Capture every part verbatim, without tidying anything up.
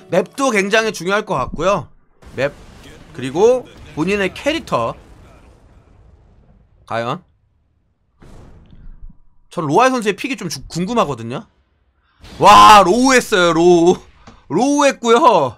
맵도 굉장히 중요할 것 같고요. 맵 그리고 본인의 캐릭터. 과연 전 로아이 선수의 픽이 좀 주, 궁금하거든요. 와, 로우 했어요. 로우 로우 했고요.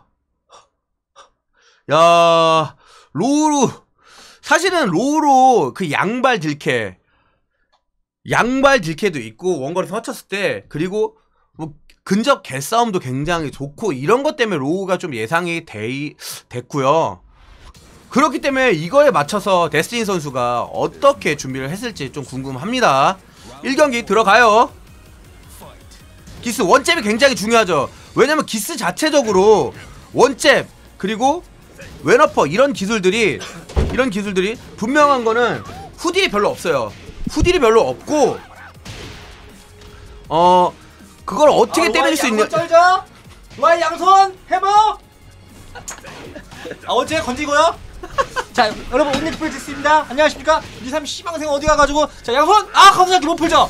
야, 로우로 사실은 로우로 그 양발 딜캐 양발 딜캐도 있고 원거리에서 맞췄을 때, 그리고 뭐 근접 개싸움도 굉장히 좋고 이런 것 때문에 로우가 좀 예상이 돼, 됐고요. 그렇기 때문에 이거에 맞춰서 데스티니 선수가 어떻게 준비를 했을지 좀 궁금합니다. 일 경기 들어가요. 기스 원잽이 굉장히 중요하죠. 왜냐면 기스 자체적으로 원잽 그리고 왼어퍼 이런 기술들이 이런 기술들이 분명한 거는 후딜이 별로 없어요. 후딜이 별로 없고 어 그걸 어떻게 아, 때릴 수 있냐. 쩔죠? 로아이 양손 해봐. 아, 어째 건지고요. 자, 여러분 온리 프로젝트입니다. 안녕하십니까? 이삼 씨방생 어디 가가지고 자 양손 아 카운터 못 풀죠.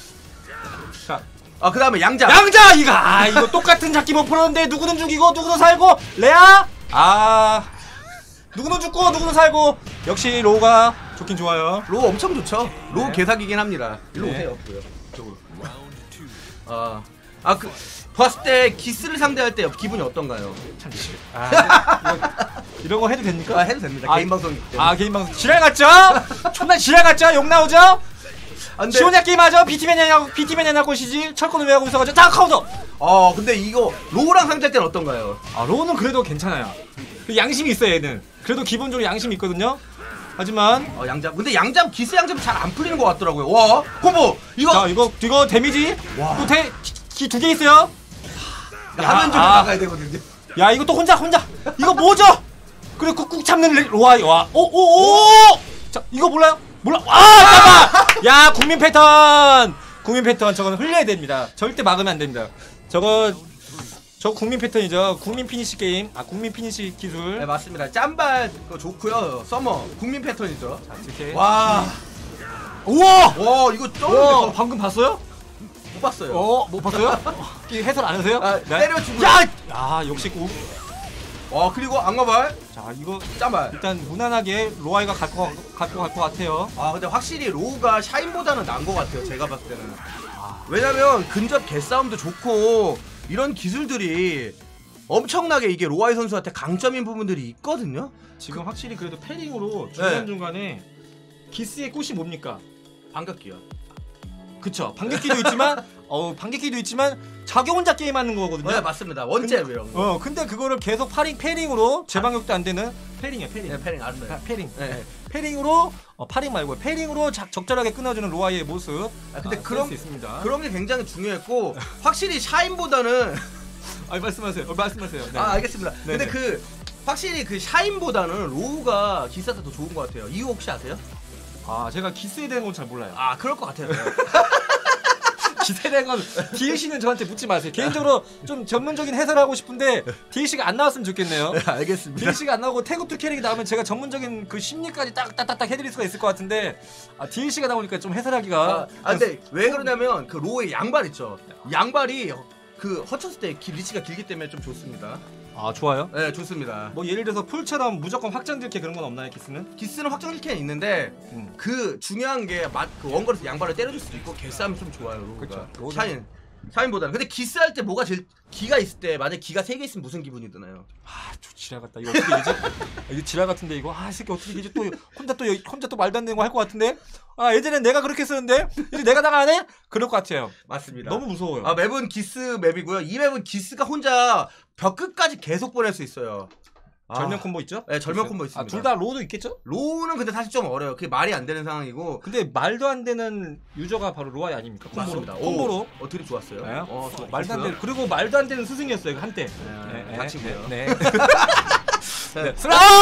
자, 아 그 다음에 양자. 양자 이거 아 이거 똑같은 잡기 못 풀었는데 누구는 죽이고 누구는 살고 레아 아 누구는 죽고 누구는 살고 역시 로우가 좋긴 좋아요. 로우 엄청 좋죠. 로우 네. 개사기긴 합니다. 일로 네. 오세요. 이쪽으로. 아, 아 그 봤을 때 기스를 상대할 때 기분이 어떤가요? 참 아, 이거, 이런 거 해도 됩니까? 아, 해도 됩니다. 아, 개인 방송이기 때문에. 아 개인 방송 지랄 같죠? 존나 지랄 같죠? 욕 나오죠? 아, 지 혼자 게임하죠? 비티맨이냐고 비티맨이냐고 것이지 철권을 왜 하고 있어가지고 자 카운터. 어 근데 이거 로우랑 상대할 때는 어떤가요? 아 로우는 그래도 괜찮아요. 양심이 있어요 얘는. 그래도 기본적으로 양심이 있거든요. 하지만 어 양잡 근데 양잡 기스 양잡 잘 안 풀리는 것 같더라고요. 와 콤보 이거 자 이거 이거 데미지 또 두 개 있어요. 라면 좀 아. 나가야 되거든요. 야 이거 또 혼자 혼자 이거 뭐죠? 그래 꾹꾹 참는 로아이 와 오오오 자 이거 몰라요? 몰라 아 잠깐만 야 국민 패턴 국민 패턴 저건 흘려야 됩니다. 절대 막으면 안 됩니다. 저거 저 국민 패턴이죠. 국민 피니시 게임 아 국민 피니시 기술. 네 맞습니다. 짬발 그거 좋고요. 서머 국민 패턴이죠. 자 이렇게 와 우와 와 이거 와 쩔어. 방금 봤어요? 못 봤어요. 어 못 봤어요? 이 해설 안 하세요? 아, 네. 때려주고. 야! 야 역시 꼭. 와 그리고 악마발 자 이거 짬발. 일단 무난하게 로아이가 갈거 갈거 갈 것 같아요. 아 근데 확실히 로우가 샤인보다는 나은 것 같아요. 제가 봤을 때는. 아, 왜냐면 근접 개싸움도 좋고 이런 기술들이 엄청나게 이게 로아이 선수한테 강점인 부분들이 있거든요. 지금 그, 확실히 그래도 패링으로 중간 중간에 기스의 꽃이 뭡니까? 반격기요. 그쵸. 반격기도 있지만 어 반격기도 있지만 자기 혼자 게임하는 거거든요. 네 맞습니다. 원잽 이런 거. 어 근데 그거를 계속 파링 패링으로 재방격도 안 되는 패링이야 패링. 네 패링 알았어요. 아, 패링. 네. 네. 패링으로 어, 파링 말고 패링으로 자, 적절하게 끊어주는 로아이의 모습. 아, 근데 아, 그런 수 있습니다. 그런 게 굉장히 중요했고 확실히 샤인보다는 아 말씀하세요. 어, 말씀하세요. 네. 아 알겠습니다. 네네. 근데 그 확실히 그 샤인보다는 로우가 기사한테 더 좋은 것 같아요. 이유 혹시 아세요? 아 제가 기스에 대한 건 잘 몰라요. 아 그럴 것 같아요. 기스에 대한 건 디엘씨는 저한테 묻지 마세요. 개인적으로 좀 전문적인 해설하고 싶은데 디엘씨가 안 나왔으면 좋겠네요. 네, 알겠습니다. 디엘씨가 안 나오고 태그 투 캐릭이 나오면 제가 전문적인 그 심리까지 딱딱딱딱 해드릴 수가 있을 것 같은데 아, 디엘씨가 나오니까 좀 해설하기가 아, 아 근데 왜 그러냐면 그 로우의 양발 있죠. 양발이 그 허쳤을 때 기, 리치가 길기 때문에 좀 좋습니다. 아 좋아요? 네 좋습니다. 뭐 예를 들어서 풀처럼 무조건 확장들게 그런 건 없나요 기스는? 기스는 확정 킬캔 있는데 음. 그 중요한 게 맛 그 원거리에서 양발을 때려줄 수도 있고 개싸움이 좀 좋아요 로우가. 그쵸. 샤인 샤인보다는. 근데 기스 할 때 뭐가 제일 기가 있을 때 만약 기가 세 개 있으면 무슨 기분이 드나요? 아, 저 지랄 같다. 이거 어떻게 이지? 아, 이거 지랄 같은데 이거. 아, 이 새끼 어떻게 이제 또 혼자 또 혼자 또 말도 안 되는 거 할 것 같은데. 아, 예전엔 내가 그렇게 했었는데 이제 내가 나가 안 해? 그럴 것 같아요. 맞습니다. 너무 무서워요. 아 맵은 기스 맵이고요. 이 맵은 기스가 혼자 벽 끝까지 계속 보낼 수 있어요. 절명 아, 콤보 있죠? 네, 절명 콤보 있습니다. 아, 둘 다 로우도 있겠죠? 로우는 근데 사실 좀 어려요. 그게 말이 안 되는 상황이고. 근데 말도 안 되는 유저가 바로 로아이 아닙니까? 콤보로. 맞습니다. 콤보로. 어 되게 좋았어요. 네. 어, 좋, 말도 안 좋고요. 되는 그리고 말도 안 되는 스승이었어요 한때. 네, 다치고요. 네. 네. 네.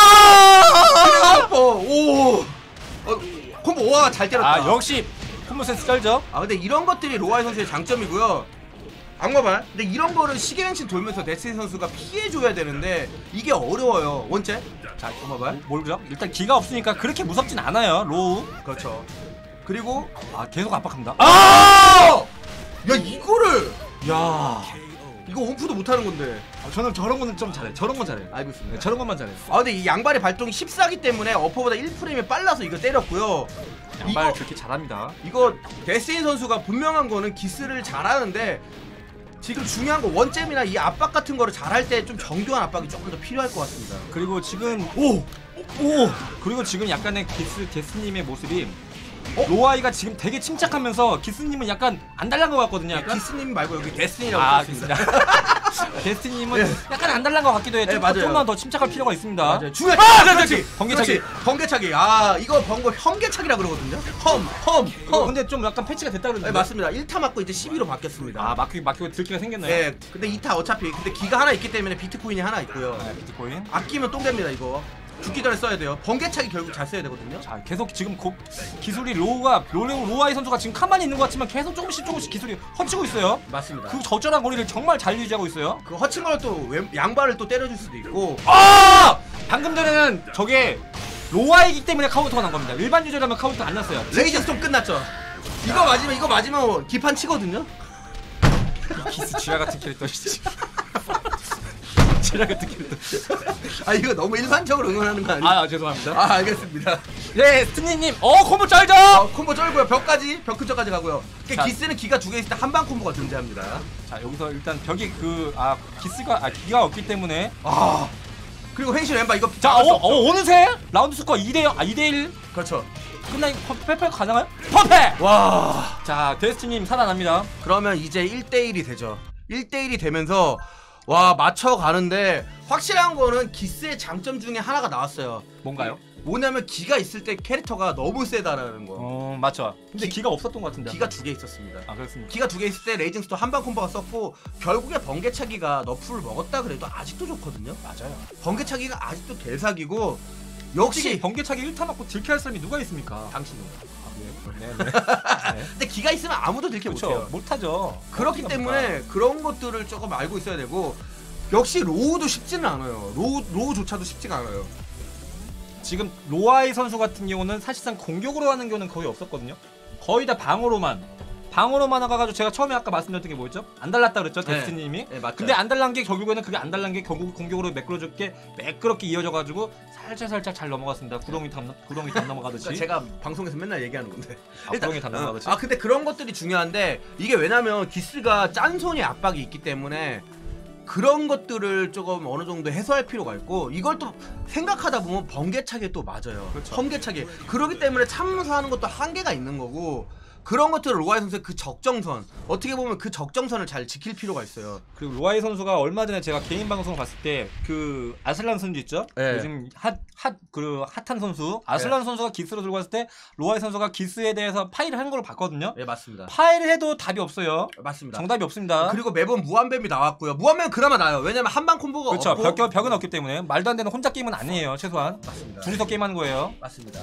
아! 오! 어, 콤보 와 잘 때렸다. 아, 역시 콤보 센스 쩔죠? 아 근데 이런 것들이 로아이 선수의 장점이고요. 악마발. 근데 이런 거를 시계행신 돌면서 데스티 선수가 피해줘야 되는데 이게 어려워요. 원체. 자, 악마발. 뭘죠? 일단 기가 없으니까 그렇게 무섭진 않아요. 로우. 그렇죠. 그리고 아, 계속 압박합니다. 아! 야 이거를. 야. 이거 온프도 못하는 건데. 아, 저는 저런 거는 좀 잘해. 저런 건 잘해. 알고 있습니다. 네, 저런 것만 잘해. 아 근데 이 양발의 발동이 십사기 때문에 어퍼보다 일 프레임이 빨라서 이거 때렸고요. 양발 이거, 그렇게 잘합니다. 이거 데스틴 선수가 분명한 거는 기스를 잘하는데 지금 중요한 거 원잼이나 이 압박 같은 거를 잘할 때 좀 정교한 압박이 조금 더 필요할 것 같습니다. 그리고 지금 오! 오! 그리고 지금 약간의 기스 게스님의 모습이 어? 로아이가 지금 되게 침착하면서 기스님은 약간 안달난 것 같거든요. 약간? 기스님 말고 여기 데스틴이라고 아, 썼습니다. 데스티님은 네. 약간 안달난 것 같기도 해. 네, 좀, 맞아요. 좀만 더 침착할 필요가 있습니다. 맞아요. 중요해. 아, 그렇지. 번개차기. 그렇지. 번개차기. 아 이거 번거 험개차기라 그러거든요. 험, 험, 이거 험. 근데 좀 약간 패치가 됐다 그러는데. 네, 맞습니다. 일 타 맞고 이제 십이로 바뀌었습니다. 아, 막히고 막히고 들키가 생겼나요? 네. 근데 이 타 어차피 근데 기가 하나 있기 때문에 비트코인이 하나 있고요. 네, 비트코인. 아끼면 똥됩니다 이거. 죽기 전에 써야 돼요. 번개차기 결국 잘 써야 되거든요. 자, 계속 지금 고, 기술이 로우가 로레오 로아이 선수가 지금 가만히 있는 것 같지만 계속 조금씩 조금씩 기술이 헛치고 있어요. 맞습니다. 그 적절한 거리를 정말 잘 유지하고 있어요. 그 허친 걸 또 양발을 또 때려줄 수도 있고. 아! 방금 전에는 저게 로아이기 때문에 카운터가 난 겁니다. 일반 유저라면 카운터 안 났어요. 레이저 스톰 끝났죠. 이거 맞으면 이거 맞으면 기판 치거든요. 기스 지라 같은 캐릭터 진짜. 지라 같은 캐릭터. 아 이거 너무 일반적으로 응원하는 거 아니에요? 아, 죄송합니다. 아 알겠습니다. 네, 스티니님. 어, 콤보 짤죠? 어, 콤보 쩔고요. 벽까지 벽 근처까지 가고요. 그 자. 기스는 기가 두 개 있을 때 한방 콤보가 존재합니다. 자, 여기서 일단 벽이 그 아 기스가 아 기가 없기 때문에 아 그리고 횡실 왼발 이거 자, 막을 수 어, 없죠. 어 어느새 라운드 스코어 이 대 영, 아 이 대 일 그렇죠. 끝나 퍼펙트 가능해요? 퍼펙트. 와 자, 데스티님 살아납니다. 그러면 이제 일 대 일이 되죠. 일 대 일이 되면서 와 맞춰가는데 확실한 거는 기스의 장점 중에 하나가 나왔어요. 뭔가요? 뭐냐면 기가 있을 때 캐릭터가 너무 세다라는 거. 어, 맞죠. 근데 기- 기, 가 없었던 것 같은데. 기가 두 개 있었습니다. 아, 그렇습니다. 기가 두 개 있을 때 레이징 스토 한방 콤보가 썼고 결국에 번개차기가 너프를 먹었다 그래도 아직도 좋거든요. 맞아요. 번개차기가 아직도 개사기고 역시 번개차기 일 타 맞고 딜캐할 사람이 누가 있습니까? 당신입니다. 아, 네. 네, 네. 네. 근데 기가 있으면 아무도 들켜 그렇죠. 못해요. 못하죠. 그렇기 때문에 그런 것들을 조금 알고 있어야 되고 역시 로우도 쉽지는 않아요. 로우 로우조차도 쉽지가 않아요. 지금 로아이 선수 같은 경우는 사실상 공격으로 하는 경우는 거의 없었거든요. 거의 다 방어로만 방어로만 와가지고 제가 처음에 아까 말씀드렸던 게 뭐였죠? 안 달랐다 그랬죠, 네. 데스티님이. 네, 맞죠. 근데 안 달란 게 결국에는 그게 안 달란 게 결국 공격으로 매끄러졌게 매끄럽게 이어져가지고 살짝 살짝 잘 넘어갔습니다. 구렁이 담 구렁이 담 넘어가듯이. 그러니까 제가 방송에서 맨날 얘기하는 건데. 아, 구렁이 담 넘어가듯이. 아 근데 그런 것들이 중요한데 이게 왜냐면 기스가 짠손이 압박이 있기 때문에 그런 것들을 조금 어느 정도 해소할 필요가 있고 이걸 또 생각하다 보면 번개차기에 또 맞아요. 그렇죠. 험개차기. 그렇기 때문에 참사하는 것도 한계가 있는 거고 그런 것들을 로아이 선수의 그 적정선 어떻게 보면 그 적정선을 잘 지킬 필요가 있어요. 그리고 로아이 선수가 얼마 전에 제가 개인 방송 봤을 때 그 아슬란 선수 있죠? 네. 요즘 핫핫그 핫한 선수 아슬란 네. 선수가 기스로 들고 왔을 때 로아이 선수가 기스에 대해서 파일을 한 걸로 봤거든요. 예 맞습니다. 파일을 해도 답이 없어요. 맞습니다. 정답이 없습니다. 그리고 매번 무한뱀이 나왔고요. 무한뱀은 그나마 나요. 왜냐면 한방 콤보가 그렇죠. 없고 벽, 벽은 없기 때문에 말도 안 되는 혼자 게임은 아니에요. 최소한 맞습니다. 둘이서 게임하는 거예요. 맞습니다.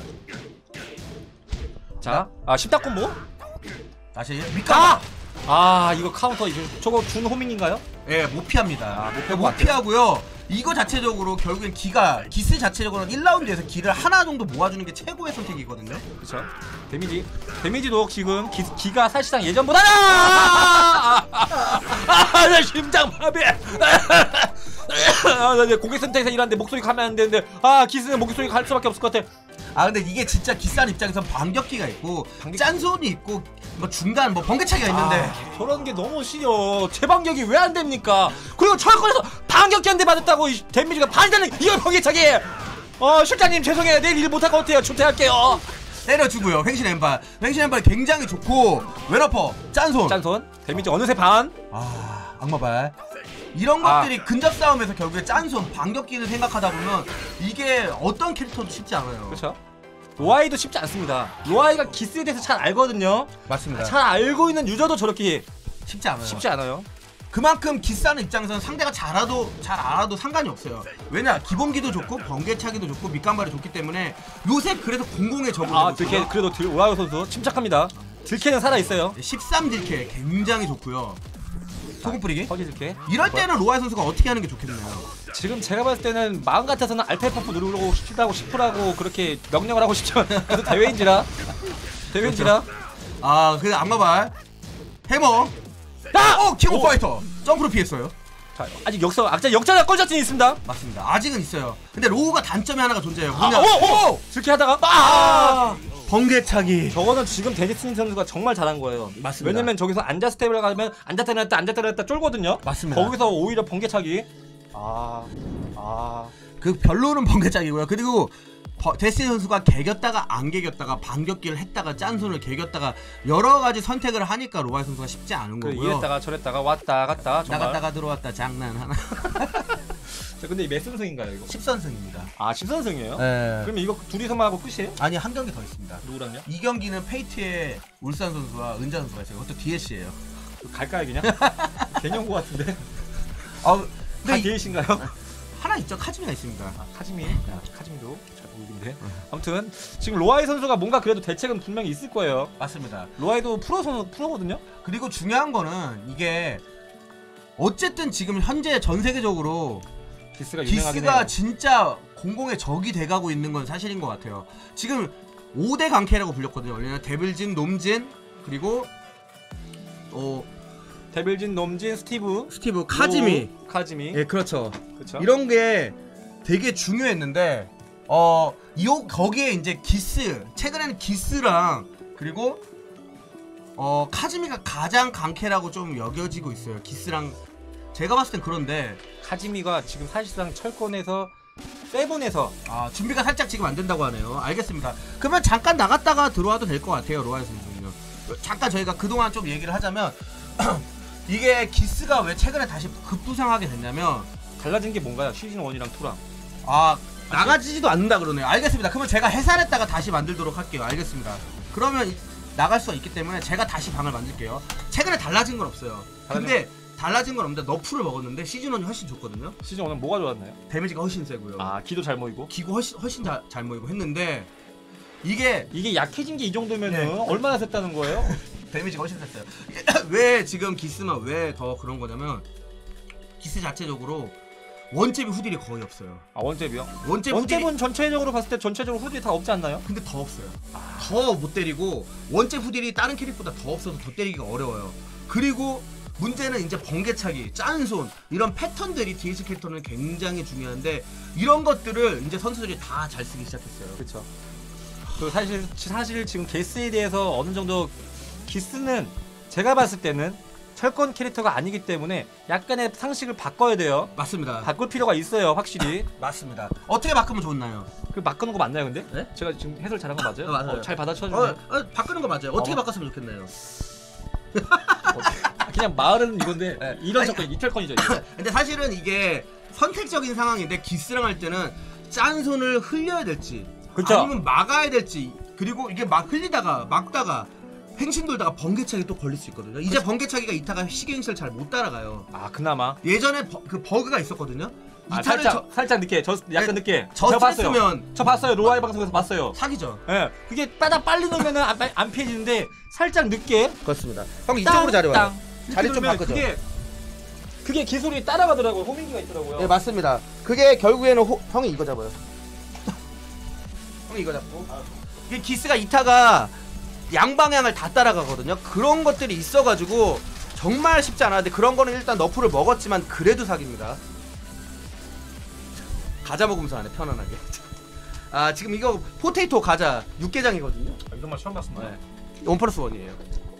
자, 아 십다 콤보. 다시 미카. 아 이거 카운터 이거 저거 준 호밍인가요? 예, 못 피합니다. 아, 못 못, 피하고 못 피하고요. 이거 자체적으로 결국엔 기가 기스 자체적으로는 일 라운드에서 기를 하나 정도 모아주는 게 최고의 선택이거든요. 그렇죠. 데미지 데미지도 지금 기, 기가 사실상 예전보다 아, 아, 나 심장 마비. 아, 나 이제 고객 센터에서 일하는데 목소리 가면 안 되는데 아 기스는 목소리 갈 수밖에 없을 것 같아. 아 근데 이게 진짜 기싼 입장에선 반격기가 있고 반격- 짠손이 있고 뭐 중간 뭐 번개차기가 있는데 아, 저런 게 너무 싫어. 재반격이 왜 안 됩니까? 그리고 철권에서 반격기 한 대 맞았다고 이 데미지가 반이 되는 이걸 번개차기. 어 실장님 죄송해요. 내일 일 못할 것 같아요. 조퇴할게요. 때려주고요. 횡신 왼발 횡신 왼발이 굉장히 좋고 왼어퍼 짠손 짠손 데미지 어느새 반. 아 악마발 이런 아. 것들이 근접 싸움에서 결국에 짠손 반격기를 생각하다 보면 이게 어떤 캐릭터도 쉽지 않아요. 그렇죠. 로아이도 쉽지 않습니다. 로아이가 기스에 대해서 잘 알거든요. 맞습니다. 잘 알고 있는 유저도 저렇게 쉽지 않아요. 쉽지 않아요. 그만큼 기싸는 입장에서는 상대가 잘하도 잘 알아도 상관이 없어요. 왜냐 기본기도 좋고 번개차기도 좋고 밑간발이 좋기 때문에 요새 그래서 공공의 적을 아 들캐 그래도 들, 오라이오 선수 침착합니다. 들캐는 살아 있어요. 십삼 딜캐 굉장히 좋고요. 소금 뿌리기. 허지 들캐. 이럴 때는 로아이 선수가 어떻게 하는 게 좋겠나요? 지금 제가 봤을 때는 마음 같아서는 알파 퍼프 누르고 싶다고 싶으라고 그렇게 명령을 하고 싶지만 그래도 대회인지라 대회인지라. 아, 그 악마발 해머. 야! 어, 킹 오브 오! 파이터. 점프로 피했어요. 자, 아직 역사 악자 역전의 꼴자tin이 있습니다. 맞습니다. 아직은 있어요. 근데 로우가 단점이 하나가 존재해요. 아, 뭐냐? 오! 오! 이렇게 하다가 아! 번개차기. 저거는 지금 데니스틴 선수가 정말 잘한 거예요. 맞습니다. 왜냐면 저기서 앉아 스텝을 가면 앉았다 일어났다 앉았다 일어났다 쫄거든요. 맞습니다. 거기서 오히려 번개차기. 아, 아, 그 별로는 번개차기고요. 그리고 버, 데스티 선수가 개겼다가 안 개겼다가 반격기를 했다가 짠손을 개겼다가 여러 가지 선택을 하니까 로아이 선수가 쉽지 않은 그 거고요. 이랬다가 저랬다가 왔다 갔다 정말. 나갔다가 들어왔다 장난 하나. 자, 근데 몇 승승인가요 이거? 십 선승입니다. 아, 십 선승이에요? 네. 그러면 이거 둘이서만 하고 끝이에요? 아니 한 경기 더 있습니다. 누구랑요? 이 경기는 페이트의 울산 선수와 은자 선수가 있어요. 그것도 디에스예요. 갈까요 그냥? 개념고 같은데. 아, 다 근데 이- 디엘씨인가요? 하나 있죠. 카즈미가 있습니다. 아, 카즈미. 야, 카즈미도 잘 보이는데. 아무튼 지금 로아이 선수가 뭔가 그래도 대책은 분명히 있을 거예요. 맞습니다. 로아이도 프로 선 프로거든요. 그리고 중요한 거는 이게 어쨌든 지금 현재 전 세계적으로 기스가 유명하긴 기스가 해요. 진짜 공공의 적이 돼가고 있는 건 사실인 것 같아요. 지금 오 대 강캐라고 불렸거든요. 원래는 데빌진, 놈진, 그리고 어 데빌진, 놈진, 스티브, 스티브, 카즈미. 로, 카즈미. 예, 그렇죠. 그렇죠. 이런 게 되게 중요했는데 어, 요 거기에 이제 기스, 최근에는 기스랑 그리고 어, 카즈미가 가장 강캐라고 좀 여겨지고 있어요. 기스랑 제가 봤을 땐 그런데 카즈미가 지금 사실상 철권에서 세븐에서 아, 준비가 살짝 지금 안 된다고 하네요. 알겠습니다. 그러면 잠깐 나갔다가 들어와도 될 것 같아요. 로아이 선수는요. 잠깐 저희가 그동안 좀 얘기를 하자면 이게 기스가 왜 최근에 다시 급부상하게 됐냐면 달라진 게 뭔가요? 시즌 일이랑 이랑. 아, 나가지도 않는다 그러네요. 알겠습니다. 그러면 제가 해산했다가 다시 만들도록 할게요. 알겠습니다. 그러면 이- 나갈 수가 있기 때문에 제가 다시 방을 만들게요. 최근에 달라진 건 없어요. 근데 달라진 건 없는데 너프를 먹었는데 시즌 일이 훨씬 좋거든요. 시즌 일은 뭐가 좋았나요? 데미지가 훨씬 세고요. 아, 기도 잘 모이고. 기고 훨씬 훨씬 자, 잘 모이고 했는데 이게 이게 약해진 게 이 정도면은 네. 얼마나 셌다는 거예요? 데미지가 훨씬 셌어요. 왜 지금 기스만 왜 더 그런 거냐면 기스 자체적으로 원잽이 후딜이 거의 없어요. 아, 원잽이요? 원잽 후딜이 원잽은 전체적으로 봤을 때 전체적으로 후딜이 다 없지 않나요? 근데 더 없어요. 더 못 때리고 원잽 후딜이 다른 캐릭보다 더 없어서 더 때리기가 어려워요. 그리고 문제는 이제 번개차기, 짠손 이런 패턴들이 디에스 캐릭터는 굉장히 중요한데 이런 것들을 이제 선수들이 다 잘 쓰기 시작했어요. 그렇죠. 그 사실 사실 지금 게스에 대해서 어느 정도 기스는 제가 봤을 때는 철권 캐릭터가 아니기 때문에 약간의 상식을 바꿔야 돼요. 맞습니다. 바꿀 필요가 있어요, 확실히. 맞습니다. 어떻게 바꾸면 좋나요? 그 바꾸는 거 맞나요, 근데? 네? 제가 지금 해설 잘한 거 맞아요? 어, 맞아요. 어, 잘 받아쳐주네. 어, 어, 바꾸는 거 맞아요. 어떻게 어. 바꿨으면 좋겠나요? 그냥 마을은 이건데 네. 이런 아니, 철권, 이철권이죠. 이거. 근데 사실은 이게 선택적인 상황인데 기스랑 할 때는 짠손을 흘려야 될지 그쵸. 아니면 막아야 될지 그리고 이게 막 흘리다가 막다가 횡신 돌다가 번개차기 또 걸릴 수 있거든요. 이제 번개차기가 이타가 시계행시를 잘 못 따라가요. 아, 그나마. 예전에 버, 그 버그가 있었거든요. 아, 이타를 살짝 살짝 늦게. 저 약간 네, 늦게. 저 저 봤어요. 스트레스면 저 봤어요. 로아이 방송에서 봤어요. 사기죠. 예. 그게 따다 빨리 넣으면은 안, 안 피해지는데 살짝 늦게 그렇습니다. 형 땅, 땅. 자리 이렇게 좀 누르면 바꾸죠. 그게 그게 기술이 따라가더라고요. 호밍기가 있더라고요. 네 맞습니다. 그게 결국에는 호, 형이 이거 잡아요. 형이 이거 잡고 이게 기스가 이타가 양방향을 다 따라가거든요. 그런 것들이 있어가지고 정말 쉽지 않았는데 그런 거는 일단 너프를 먹었지만 그래도 사기입니다. 과자 먹으면서 하네 편안하게. 아 지금 이거 포테이토 과자 육개장이거든요. 아, 이런 말 처음 봤습니다. 네. 원 플러스 원이에요.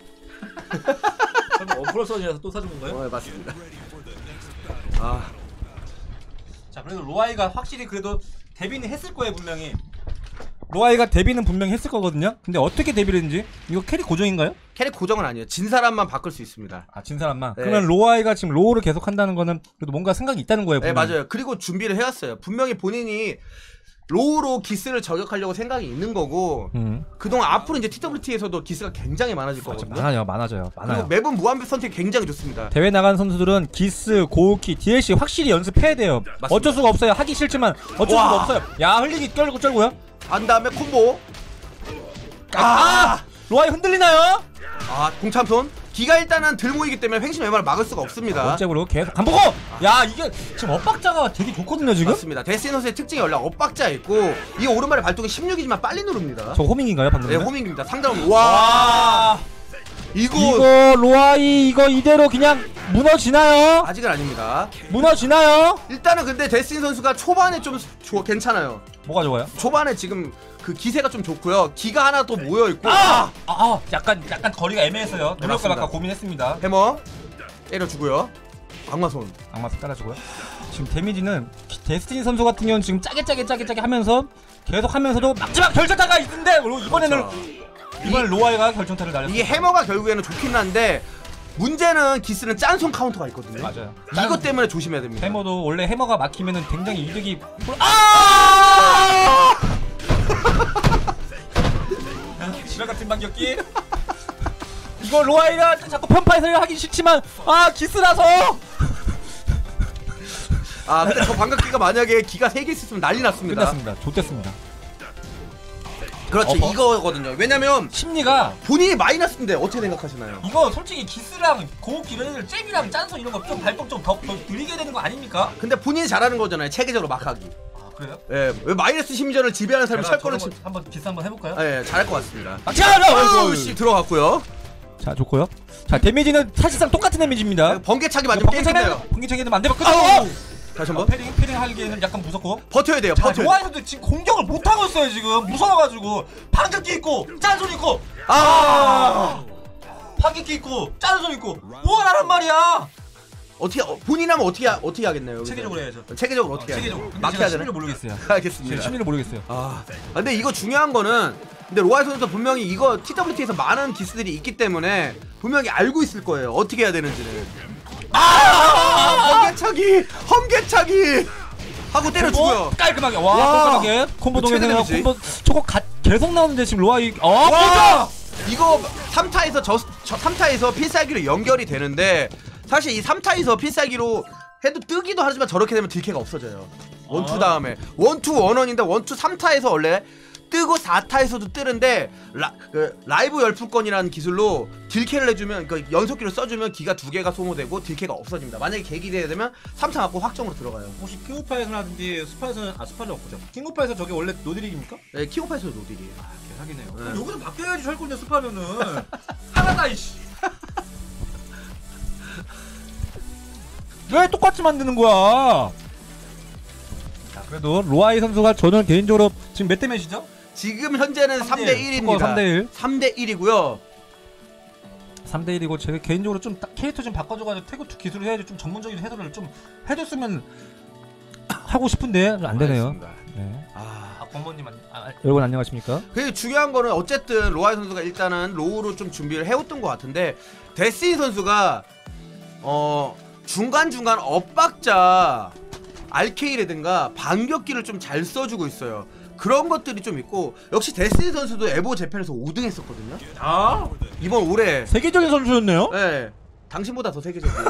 설마 원플러스원이라서 또 사준 건가요? 네 맞습니다. 아 자, 그래도 로아이가 확실히 그래도 데뷔는 했을 거예요, 분명히. 로아이가 데뷔는 분명히 했을 거거든요. 근데 어떻게 데뷔를 했는지 이거 캐릭 고정인가요? 캐릭 고정은 아니에요. 진 사람만 바꿀 수 있습니다. 아, 진 사람만. 네. 그러면 로아이가 지금 로우를 계속 한다는 거는 그래도 뭔가 생각이 있다는 거예요. 네 분명히. 맞아요. 그리고 준비를 해왔어요. 분명히 본인이 로우로 기스를 저격하려고 생각이 있는 거고 음. 그동안 앞으로 이제 티더블유티에서도 기스가 굉장히 많아질 맞아, 거거든요. 많아요, 많아져요, 그리고 많아요. 매번 무한배 선택이 굉장히 좋습니다. 대회 나간 선수들은 기스, 고우키, 디엘씨 확실히 연습해야 돼요. 맞습니다. 어쩔 수가 없어요. 하기 싫지만 어쩔 와. 수가 없어요. 야, 흘리기 쩔고 쩔고요. 한 다음에 콤보. 아, 아, 로아이 흔들리나요? 아 공참손. 기가 일단은 들 모이기 때문에 횡신 왼발을 막을 수가 없습니다. 원잽으로 계속 간보고. 야, 이게 지금 엇박자가 되게 좋거든요, 지금. 맞습니다. 데스티 선수의 특징이 원래 엇박자 있고 이 오른발의 발동이 십육이지만 빨리 누릅니다. 저 호밍인가요, 방금? 네 호밍입니다. 상당히 와. 이거 이거 로아이 이거 이대로 그냥 무너지나요? 아직은 아닙니다. 무너지나요? 일단은 근데 데스틴 선수가 초반에 좀 좋아 괜찮아요. 뭐가 좋아요? 초반에 지금 그 기세가 좀 좋고요. 기가 하나 또 모여 있고. 아! 아, 아 약간 약간 거리가 애매했어요. 네, 노력과 맞습니다. 아까 고민했습니다. 해머 때려주고요. 악마손. 악마스 깔아주고요. 지금 데미지는 데스티니 선수 같은 경우는 지금 짜게 짜게 짜게 짜게 하면서 계속 하면서도 막지막 결정타가 있는데 이번에는 그렇죠. 이번 로아이가 결정타를 날렸어요. 이게 해머가 결국에는 좋긴 한데 문제는 기스는 짠손 카운터가 있거든요. 맞아요. 이것 때문에 조심해야 됩니다. 해머도 원래 해머가 막히면은 굉장히 이득이 아! 지랄 같은 반격기. 이거 로아이가 자꾸 편파해서 하기 싫지만 아 기스라서. 아 근데 저 반격기가 만약에 기가 세 개 있었으면 난리 났습니다. 끝났습니다. 좋댔습니다. 그렇죠. 어퍼? 이거거든요. 왜냐면 심리가 본인이 마이너스인데 어떻게 생각하시나요? 이거 솔직히 기스랑 고급 이런 애들 잼이랑 짠소 이런 거 좀 발동 좀더 더 느리게 되는 거 아닙니까? 근데 본인이 잘하는 거잖아요. 체계적으로 막하기. 아 그래요? 예, 왜 마이너스 심리전을 지배하는 사람이 제가 철거를 저런 치... 거 한번 기스 한번 해볼까요? 아, 예, 잘할 것 같습니다. 자, 씨 들어갔고요. 자 좋고요. 자 데미지는 사실상 똑같은 데미지입니다. 번개차기 맞으면 게임 끝나요. 번개차기는 안 되면 끝. 아우! 다시 한번 패링 패링 하기에는 약간 무섭고. 버텨야 돼요. 자 버텨야 돼요. 로아이도 지금 공격을 못 하고 있어요 지금 무서워가지고 반격기 있고 짠손 있고. 아! 반격기 있고 짠손 있고 뭐하란 말이야. 어떻게 어, 본인 하면 어떻게 하- 어떻게 하겠나요? 여기서? 체계적으로 해야죠. 체계적으로 어떻게 체계적으로. 해야 근데 막 제가 해야 심리를 되나? 모르겠어요. 알겠습니다. 제 심리를 모르겠어요. 아, 근데 이거 중요한 거는 근데 로아이 선수도 분명히 이거 티더블유티에서 많은 기스들이 있기 때문에 분명히 알고 있을 거예요. 어떻게 해야 되는지는. 아! 험개차기! 험개차기! 하고 때려주고요. 콤보 깔끔하게 와, 와. 깔끔하게 콤보 그 최대 동에서 데미지. 콤보 저거 가, 계속 나오는데 지금 로아이 어 와! 맞아. 이거 삼 타에서 저, 저 삼 타에서 필살기로 연결이 되는데 사실 이 삼 타에서 필살기로 해도 뜨기도 하지만 저렇게 되면 딜캐가 없어져요. 원투 아. 다음에 원투 원원인데 원투 삼 타에서 원래 뜨고 사 타에서도 뜨는데 라, 그 라이브 열풍권이라는 기술로 딜캐를 해주면 그 연속기를 써주면 기가 두 개가 소모되고 딜캐가 없어집니다. 만약에 개기대야 되면 삼 타 맞고 확정으로 들어가요. 혹시 킹오파에서라든지 스파에서는 아 스파는 없죠. 킹오파에서 저게 원래 노드릭입니까? 네, 킹오파에서 노딜이에요. 아 개사기네요. 네. 그럼 여기서 바뀌어야지 할 건데 스파면은 하나다 이씨. 왜 똑같이 만드는 거야? 자 그래도 로아이 선수가 저는 개인적으로 지금 몇 대 몇이죠? 지금 현재는 삼 대 일입니다. 삼 대 일. 삼 대 일이고요. 삼 대 일이고 제가 개인적으로 좀 딱 캐릭터 좀 바꿔줘가지고 태그투 기술을 해야지 좀 전문적인 해설을 좀 해줬으면 하고 싶은데 안 되네요. 알겠습니다. 네. 아, 아 권모님 안, 아, 여러분 안녕하십니까? 그 중요한 거는 어쨌든 로아이 선수가 일단은 로우로 좀 준비를 해왔던 것 같은데 데스티 선수가 어 중간중간 엇박자 알케이라든가 반격기를 좀 잘 써주고 있어요. 그런 것들이 좀 있고 역시 데스티 선수도 에보 재팬에서 오 등 했었거든요. 아 이번 올해 세계적인 선수였네요. 네, 당신보다 더 세계적이에요.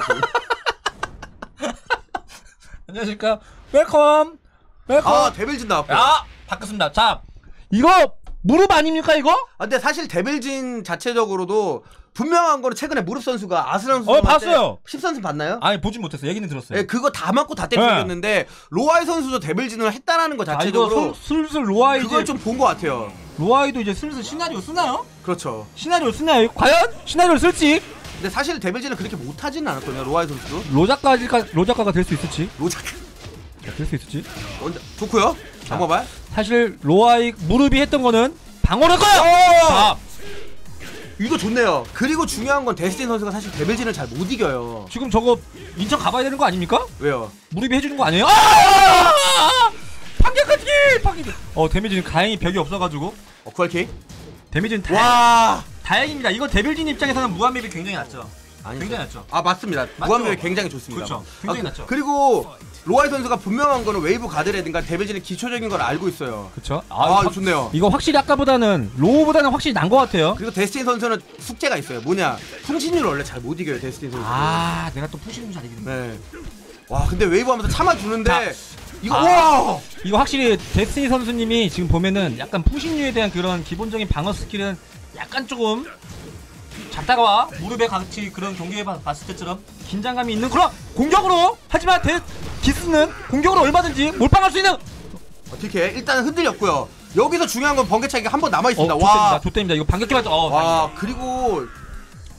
안녕하십니까? 웰컴. 웰컴. 아 데빌진 나왔고. 야 바꿨습니다. 자 이거 무릎 아닙니까 이거? 아, 근데 사실 데빌진 자체적으로도 분명한 거는 최근에 무릎 선수가 아스란 선수 어, 봤어요. 십 선수 봤나요? 아니 보진 못했어요. 얘기는 들었어요. 예, 그거 다 맞고 다 때리고 네. 생겼는데 로아이 선수도 데빌진을 했다라는 거 아, 이거 자체적으로 슬, 슬슬 로아이 그걸 이제 좀 본 것 같아요. 로아이도 이제 슬슬 시나리오 쓰나요? 그렇죠. 시나리오 쓰나요? 과연 시나리오를 쓸지? 근데 사실 데빌진은 그렇게 못하지는 않았거든요. 로아이 선수도. 로작가가 로작가가 될 수 있을지? 로작. 될 수 있을지? 언제- 좋고요. 장마발. 사실 로아이 무릎이 했던 거는 방어를 거야. 어! 자, 이거 좋네요. 그리고 중요한 건 데스틴 선수가 사실 데빌진을 잘 못 이겨요. 지금 저거 인천 가봐야 되는 거 아닙니까? 왜요? 무릎이 해주는 거 아니에요? 아! 판결까지! 판결. 어 데미지는 다행히 벽이 없어가지고 어, 쿠알킥. 데미지는 다, 와. 다행입니다. 이거 데빌진 입장에서는 무한맵이 굉장히 낫죠. 아니죠. 굉장히 낫죠. 아 맞습니다. 맞죠? 무한맵이 굉장히 좋습니다. 그렇죠. 굉장히 아, 낫죠. 그리고 로아이 선수가 분명한 거는 웨이브 가드라든가 데빌진의 기초적인 걸 알고 있어요. 그쵸? 아, 이거, 좋네요. 이거 확실히 아까보다는 로우보다는 확실히 난 것 같아요. 그리고 데스틴 선수는 숙제가 있어요. 뭐냐? 풍신율을 원래 잘 못 이겨요. 데스틴 선수. 아 내가 또 푸시는 잘 이기는 네. 와 근데 웨이브 하면서 참아주는데 자, 이거 아. 와. 이거 확실히 데스티니 선수님이 지금 보면은 약간 푸신류에 대한 그런 기본적인 방어 스킬은 약간 조금 잡다가 와 무릎에 같이 그런 경기에 봐- 봤을 때처럼 긴장감이 있는 그런 공격으로 하지만 데 기스는 공격으로 얼마든지 몰빵할 수 있는 어떻게 일단 흔들렸고요. 여기서 중요한 건 번개차기가 한 번 남아 어 있습니다. 좋답니다 와. 좋답니다 이거 반격기 맞죠 어 와 그리고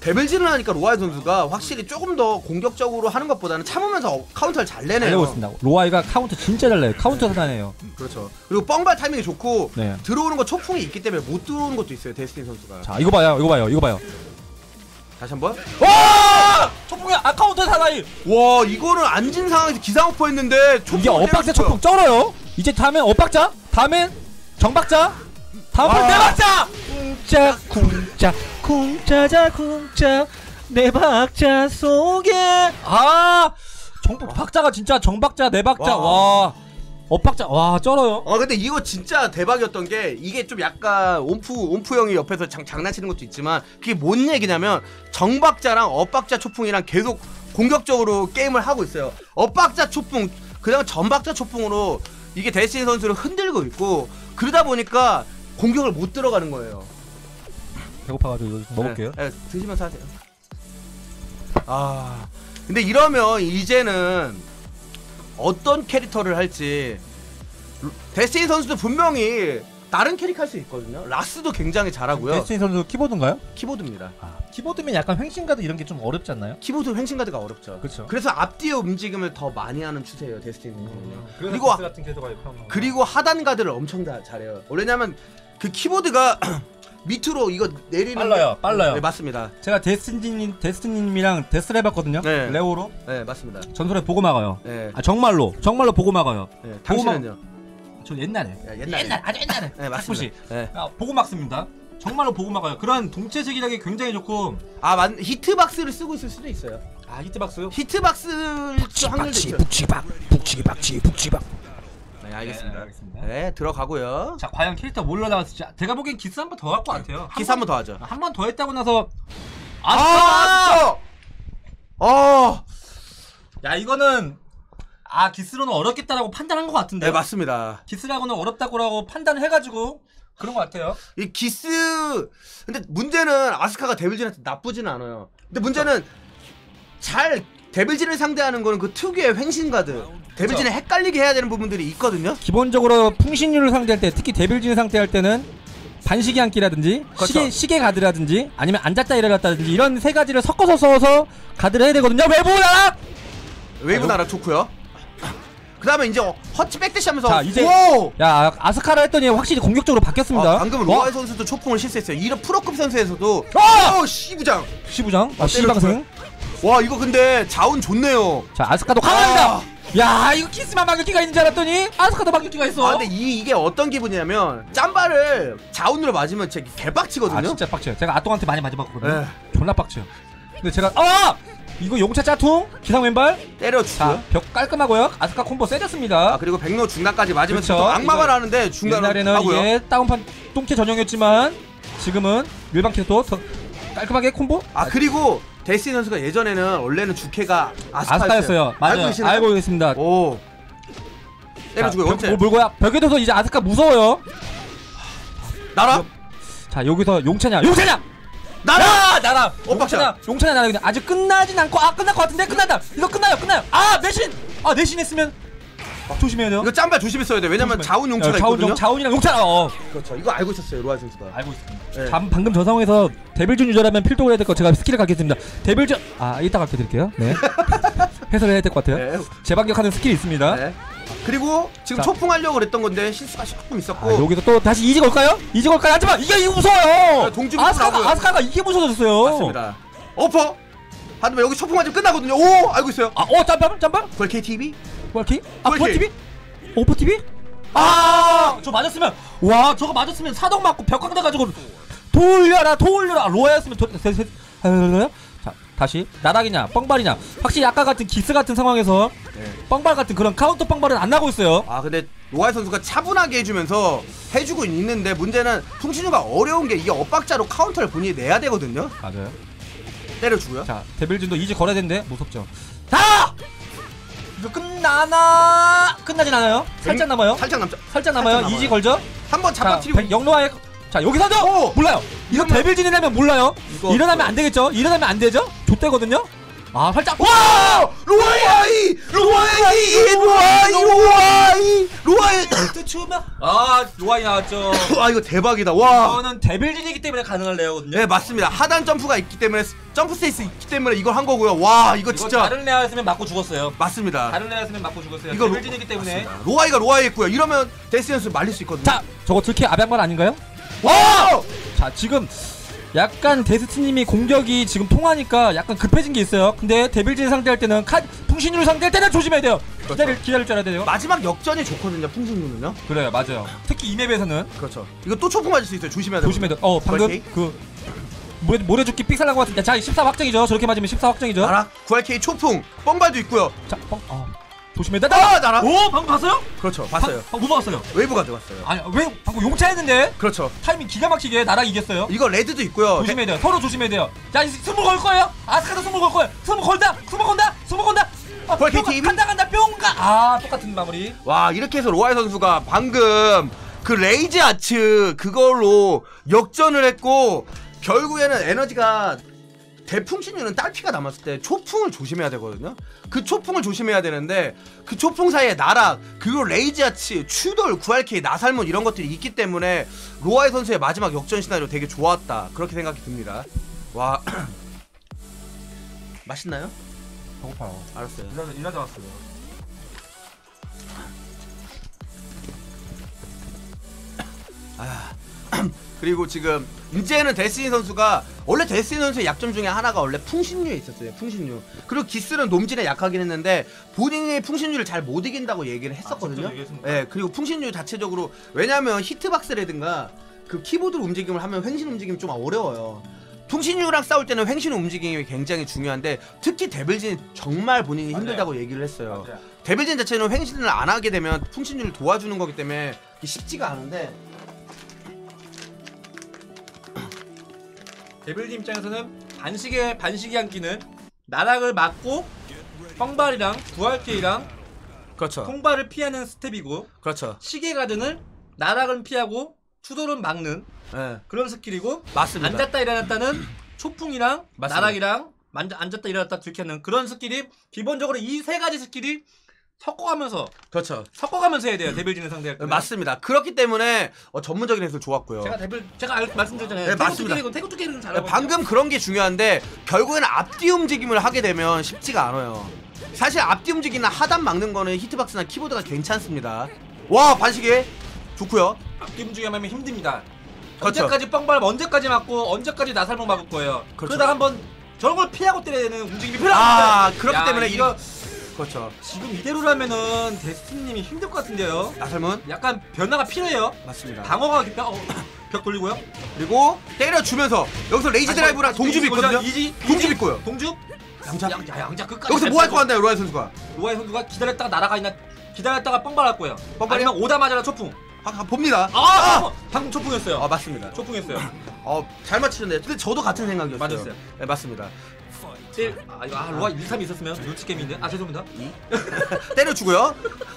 데빌진을 하니까 로아이 선수가 확실히 조금 더 공격적으로 하는 것보다는 참으면서 카운터를 잘 내네요. 잘내고 있습니다. 로아이가 카운터 진짜 잘 내요. 카운터 사단이에요. 그렇죠. 그리고 뻥발 타이밍이 좋고 네. 들어오는 거 초풍이 있기 때문에 못 들어오는 것도 있어요. 데스티니 선수가. 자 이거 봐요. 이거 봐요. 이거 봐요. 다시 한번. 와! 초풍이 아 카운터 사나이. 와 이거는 앉은 상황에서 기상호포 했는데 이게 엇박자 초풍 쩔어요. 이제 다음엔 엇박자, 다음엔 정박자, 다음은 아. 내박자. 쿵짝 쿵짝 쿵짜자 쿵짝 내 박자 속에 아 정 박자가 진짜 정박자 내박자 와. 와 엇박자 와 쩔어요. 아 근데 이거 진짜 대박이었던 게 이게 좀 약간 옴프 옴프 형이 옆에서 장, 장난치는 것도 있지만 그게 뭔 얘기냐면 정박자랑 엇박자 초풍이랑 계속 공격적으로 게임을 하고 있어요. 엇박자 초풍 그다음 전박자 초풍으로 이게 데스티니 선수를 흔들고 있고 그러다 보니까 공격을 못 들어가는 거예요. 배고파가지고 이거 좀 먹을게요. 네, 네, 드시면서 하세요. 아 근데 이러면 이제는 어떤 캐릭터를 할지 데스티니 선수도 분명히 다른 캐릭터 할 수 있거든요. 라스도 굉장히 잘하고요. 데스티니 선수 키보드인가요? 키보드입니다. 아, 키보드면 약간 횡신가드 이런 게 좀 어렵지 않나요? 키보드 횡신가드가 어렵죠. 그렇죠. 그래서 앞뒤의 움직임을 더 많이 하는 추세예요. 데스티니 선수는요. 음, 그리고 같은 캐릭터가 그리고 하단 가드를 엄청 다 잘해요. 왜냐면 그 키보드가 밑으로 이거 내리는 빨라요, 게... 빨라요. 네, 맞습니다. 제가 데스티니 데스티니님이랑 데스를 해봤거든요. 네. 레오로 네, 맞습니다. 전설에 보고 막아요. 네, 아 정말로 정말로 보고 막아요. 네. 당신은요? 저 옛날에 야, 옛날에. 옛날 아주 옛날에 네, 맞습니다. 네. 아, 보고 막습니다. 정말로 보고 막아요. 그런 동체적이라기 굉장히 좋고 아, 맞 히트박스를 쓰고 있을 수도 있어요. 아 히트박스요? 히트박스를 쓸 확률도 있죠. 북치박 북치기 박치 북치박. 네, 알겠습니다. 네, 알겠습니다. 네, 들어가고요. 자 과연 캐릭터 뭘로 나왔을지 제가 보기엔 기스 한 번 더 할 것 같아요. 기스 한 번 더 하죠. 한 번 더 했다고 나서 아, 아싸! 어, 야 이거는 아 기스로는 어렵겠다라고 판단한 것 같은데. 네, 맞습니다. 기스라고는 어렵다고라고 판단을 해가지고 그런 것 같아요. 이 기스 근데 문제는 아스카가 데빌진한테 나쁘지는 않아요. 근데 문제는 잘 데빌진을 상대하는 거는 그 특유의 횡신가드 데빌진을 헷갈리게 해야 되는 부분들이 있거든요. 기본적으로 풍신류를 상대할 때 특히 데빌진을 상대할 때는 반시계 안기라든지 그렇죠. 시계 시계 가드라든지 아니면 앉았다 일어났다든지 이런 세 가지를 섞어서 써서 가드를 해야 되거든요. 왜 뭐야? 웨이브 나라 좋고요. 그 다음에 이제 허치 백대시 하면서 자 이제 오! 야 아스카라 했더니 확실히 공격적으로 바뀌었습니다. 아, 방금 어? 로아이 선수도 초풍을 실수했어요. 이런 프로급 선수에서도 어! 오 씨부장 시부장 아, 어, 시방승. 와 이거 근데 자운 좋네요. 자 아스카도 강합니다. 야 이거 키스만 막을기가 있는 줄 알았더니 아스카도 막을기가 있어. 아 근데 이, 이게 어떤 기분이냐면 짬바를 자운으로 맞으면 진짜 개빡치거든요. 아 진짜 빡쳐요. 제가 아똥한테 많이 맞아봤거든요. 네. 존나 빡쳐요. 근데 제가 아 이거 용차 짜퉁 기상 왼발 때려주고요. 자 벽 깔끔하고요. 아스카 콤보 세졌습니다. 아 그리고 백로 중간까지 맞으면 그렇죠. 또 악마발 이거 하는데 중간으로 옛날에는 하고요. 이게 다운판 똥채 전용이었지만 지금은 일반 캐릭터 더 깔끔하게 콤보. 아 그리고 데스티니 선수가 예전에는 원래는 주캐가 아스카였어요. 아스카였어요. 맞아요. 알고 계시나요? 알고 있습니다. 오 때려주고 벽, 원체 뭐 물고야 벽에 둬서 이제 아스카 무서워요. 나라 자 여기서 용차냐 용차냐 나라 나라 어, 용차냐 용차냐 나라 그냥 아직 끝나진 않고 아 끝날 것 같은데 끝난다 이거 끝나요 끝나요 아 내신 아 내신 했으면 조심해야 돼요. 이거 짬바 조심했어야 돼. 왜냐면 조심해. 자운 용차가 어, 자운, 있거든요. 자운이랑 용차라 어. 그렇죠. 이거 알고 있었어요 로아 선수가. 알고 있습니다. 네. 잠, 방금 저 상황에서 데빌준 유저라면 필독을 해야 될 거 제가 스킬을 갖겠습니다. 데빌준 아 이따 갖게 드릴게요. 네 해설을 해야 될 것 같아요. 네. 재반격하는 스킬이 있습니다. 네. 그리고 지금 자. 초풍하려고 그랬던 건데 실수가 조금 있었고. 아, 여기서 또 다시 이지 걸까요? 이지 걸까요? 하지만 이게 이게 무서워요. 네, 동지 아스카가 무서워요. 아스카가 이게 무서워졌어요. 맞습니다. 어퍼. 하지만 여기 초풍 맞으면 끝나거든요. 오 알고 있어요. 아어 짬밤 짬밤 그걸 케이티비? 월키 아 월키. 월티비 오퍼 티비 아저 맞았으면 와 저거 맞았으면 사동 맞고 벽광 돼가지고 돌려라 돌려라 로아였으면 도, 세, 세, 자 다시 나락이냐 뻥발이냐 확실히 아까 같은 기스 같은 상황에서 네. 뻥발 같은 그런 카운터 뻥발은 안 나고 있어요. 아 근데 로아이 선수가 차분하게 해주면서 해주고 있는데 문제는 풍신유가 어려운 게 이게 엇박자로 카운터를 본인이 내야 되거든요. 맞아요. 때려주고요. 자 데빌진도 이제 걸어야 되는데 무섭죠. 자 이거 끝나나 끝나진 않아요. 살짝 남아요. 살짝 남자. 살짝 남아요. 살짝 이지 남아요. 걸죠. 한번 자 잡아치리고. 영로아의 자 여기서도 오! 몰라요. 이거 이러면- 데빌진이라면 몰라요. 이거- 일어나면 안 되겠죠. 일어나면 안 되죠. 좆대거든요. 아 활짝. 와! 로아이! 로아이! 로아이! 로아이! 로아이! 추면 아 로아이 나왔죠. 와 이거 대박이다. 와. 이거는 데빌진이기 때문에 가능한 레어거든요. 네 맞습니다. 하단 점프가 있기 때문에 점프 스테이스 있기 때문에 이걸 한 거고요. 와 이거 이거 진짜 다른 레어였으면 맞고 죽었어요. 맞습니다. 다른 레어였으면 맞고 죽었어요. 이거 로- 데빌진이기 때문에. 맞습니다. 로아이가 로아이 했고요. 이러면 데스연스 말릴 수 있거든요. 자 저거 들키 압양반 아닌가요? 와! 자 지금 약간 데스티님이 공격이 지금 통하니까 약간 급해진 게 있어요. 근데 데빌진 상대할 때는 칸 풍신유를 상대할 때는 조심해야 돼요. 기다릴 기다릴 줄 알아야 돼요. 마지막 역전이 좋거든요. 풍신유는요. 그래요 맞아요. 특히 이 맵에서는 그렇죠. 이거 또 초풍 맞을 수 있어요. 조심해야 돼요. 조심해야 돼요. 어 방금 구알케이? 그 모래 모래죽기 삑살난 것 같은데 자 십사 확정이죠. 저렇게 맞으면 십사 확정이죠. 나락 구알케이 초풍 뻥발도 있고요. 자 뻥. 어 조심해야 돼. 아 나락. 오 방금 봤어요? 그렇죠. 봤어요. 방금 못 봤어요. 웨이브가 들어갔어요. 아니 왜 방금 용차했는데 그렇죠. 타이밍 기가 막히게 나락 이겼어요. 이거 레드도 있고요. 조심해야 돼요. 서로 조심해야 돼요. 야, 이제 스무 걸 거예요. 아스카도 스무 걸 거예요. 스무 걸다. 스무 건다. 스무 건다. 아, 구알케이 뿅가, 팀? 간다 간다 뿅가. 아, 똑같은 마무리. 와 이렇게 해서 로아이 선수가 방금 그 레이즈 아츠 그걸로 역전을 했고 결국에는 에너지가 대풍신유는 딸피가 남았을 때 초풍을 조심해야 되거든요. 그 초풍을 조심해야 되는데 그 초풍 사이에 나락 그리고 레이즈 아츠 추돌 구알케이 나살몬 이런 것들이 있기 때문에 로아이 선수의 마지막 역전 시나리오 되게 좋았다 그렇게 생각이 듭니다. 와 맛있나요? 배고파요. 알았어요. 일하자 일하자 왔어요. 아, 그리고 지금 이제는 데스니 선수가 원래 데스니 선수의 약점 중에 하나가 원래 풍신유에 있었어요. 풍신유. 그리고 기스는 놈진에 약하긴 했는데 본인이 풍신유를 잘 못 이긴다고 얘기를 했었거든요. 아, 진짜 예, 그리고 풍신유 자체적으로 왜냐면 히트박스라든가 그 키보드 움직임을 하면 횡신 움직임이 좀 어려워요. 풍신유랑 싸울 때는 횡신 움직임이 굉장히 중요한데 특히 데빌진이 정말 본인이 맞아요. 힘들다고 얘기를 했어요. 맞아요. 데빌진 자체는 횡신을 안 하게 되면 풍신유를 도와주는 거기 때문에 쉽지가 않은데 데빌진 입장에서는 반시계 반시계 한끼는 나락을 막고 뻥발이랑 구알케이랑 그렇죠. 통발을 피하는 스텝이고 그렇죠. 시계 가드는 나락은 피하고 추돌은 막는 예. 그런 스킬이고 맞습니다. 앉았다 일어났다는 초풍이랑 맞습니다. 나락이랑 앉, 앉았다 일어났다 들켜는 그런 스킬이 기본적으로 이 세 가지 스킬이 섞어가면서 그렇죠. 섞어가면서 해야 돼요. 데빌진을 상대할 때. 맞습니다. 그렇기 때문에 어, 전문적인 해설 좋았고요. 제가 데빌 제가 알, 말씀드렸잖아요. 네, 태국 맞습니다. 투게릭은 태국 투게릭은 네, 잘하고 방금 그런 게 중요한데 결국에는 앞뒤 움직임을 하게 되면 쉽지가 않아요. 사실 앞뒤 움직이나 하단 막는 거는 히트박스나 키보드가 괜찮습니다. 와 반시계 좋고요. 앞뒤 움직임하면 힘듭니다. 그렇죠. 언제까지 뻥발 언제까지 맞고 언제까지 나살목 막을 거예요. 그렇죠. 그러다 한번 저런 걸 피하고 때려야 되는 움직임이 필요합니다. 아 그렇기 야, 때문에 이거 이... 그렇죠. 지금 이대로라면은 데스티니님이 힘들 것 같은데요. 나설문 약간 변화가 필요해요. 맞습니다. 방어가 벽, 어, 벽 돌리고요. 그리고 때려주면서 여기서 레이지 드라이브랑 동줍 있거든요. 이지 동줍 있고요. 동줍. 양자. 양, 야, 양자 끝까지. 여기서 뭐 할 거 같나요, 로아이 선수가? 로아이 선수가 기다렸다가 날아가 있나 기다렸다가 뻥발할 거예요. 뻥발이요? 아니면 오다마자 초풍. 한, 한 봅니다. 아, 아! 방금 초풍이었어요. 아 맞습니다. 초풍이었어요. 어 잘 맞추셨네요. 근데 저도 같은 생각이었어요. 맞았어요. 네 맞습니다. 일, 아 이거 아 로아 일, 삼 있었으면 눈치 게임인데. 아 죄송합니다. 때려주고요.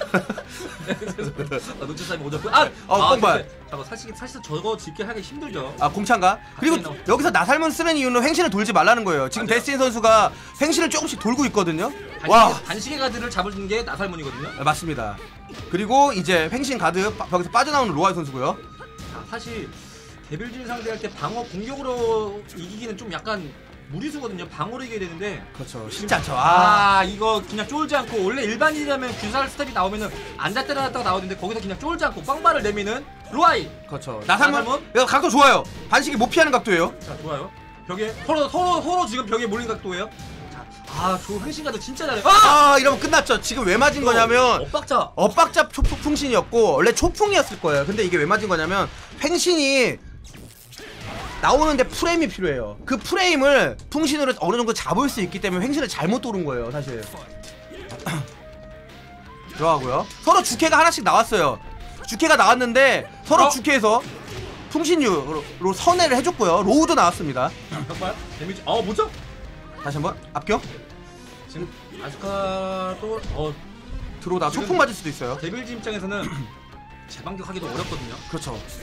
아, 눈치 싸움이 오졌고. 아, 어, 아, 뻥발. 근데 잠깐 사실 사실 저거 집게 하기 힘들죠. 아 공찬가? 그리고 나오- 여기서 나살몬 쓰는 이유는 횡신을 돌지 말라는 거예요. 지금 맞아요. 데스틴 선수가 횡신을 조금씩 돌고 있거든요. 반시계, 와 반시계 가드를 잡은 게 나살몬이거든요. 네, 맞습니다. 그리고 이제 횡신 가드 바- 벽에서 빠져나오는 로아이 선수고요. 자, 사실 데빌진 상대할 때 방어 공격으로 이기기는 좀 약간 무리수거든요. 방어로 이겨야 되는데. 그렇죠. 쉽지 않죠. 아, 아, 이거 그냥 쫄지 않고 원래 일반인이라면 귀살 스텝이 나오면은 앉았다 일어났다가 나오는데 거기서 그냥 쫄지 않고 빵발을 내미는 로아이. 그렇죠. 나살몬 나살몬? 이거 각도 좋아요. 반식이 못 피하는 각도예요. 자, 좋아요. 벽에 서로 서로 서로 지금 벽에 몰린 각도예요. 자, 아, 저 횡신가드 진짜 잘해. 아! 아 이러면 끝났죠. 지금 왜 맞은 거냐면 엇박자. 엇박자 초풍 풍신이었고 원래 초풍이었을 거예요. 근데 이게 왜 맞은 거냐면 횡신이 나오는데 프레임이 필요해요. 그 프레임을 풍신으로 어느 정도 잡을 수 있기 때문에 횡신을 잘못 도른 거예요, 사실. 들어가고요. 서로 주캐가 하나씩 나왔어요. 주캐가 나왔는데 서로 어? 주캐에서 풍신유로 선회를 해줬고요. 로우도 나왔습니다. 벽발 데미지. 어, 뭐죠? 다시 한번 앞경 지금 아스카도 어 들어오다가 지금- 초풍 맞을 수도 있어요. 데빌진 입장에서는 재반격하기도 어렵거든요. 그렇죠.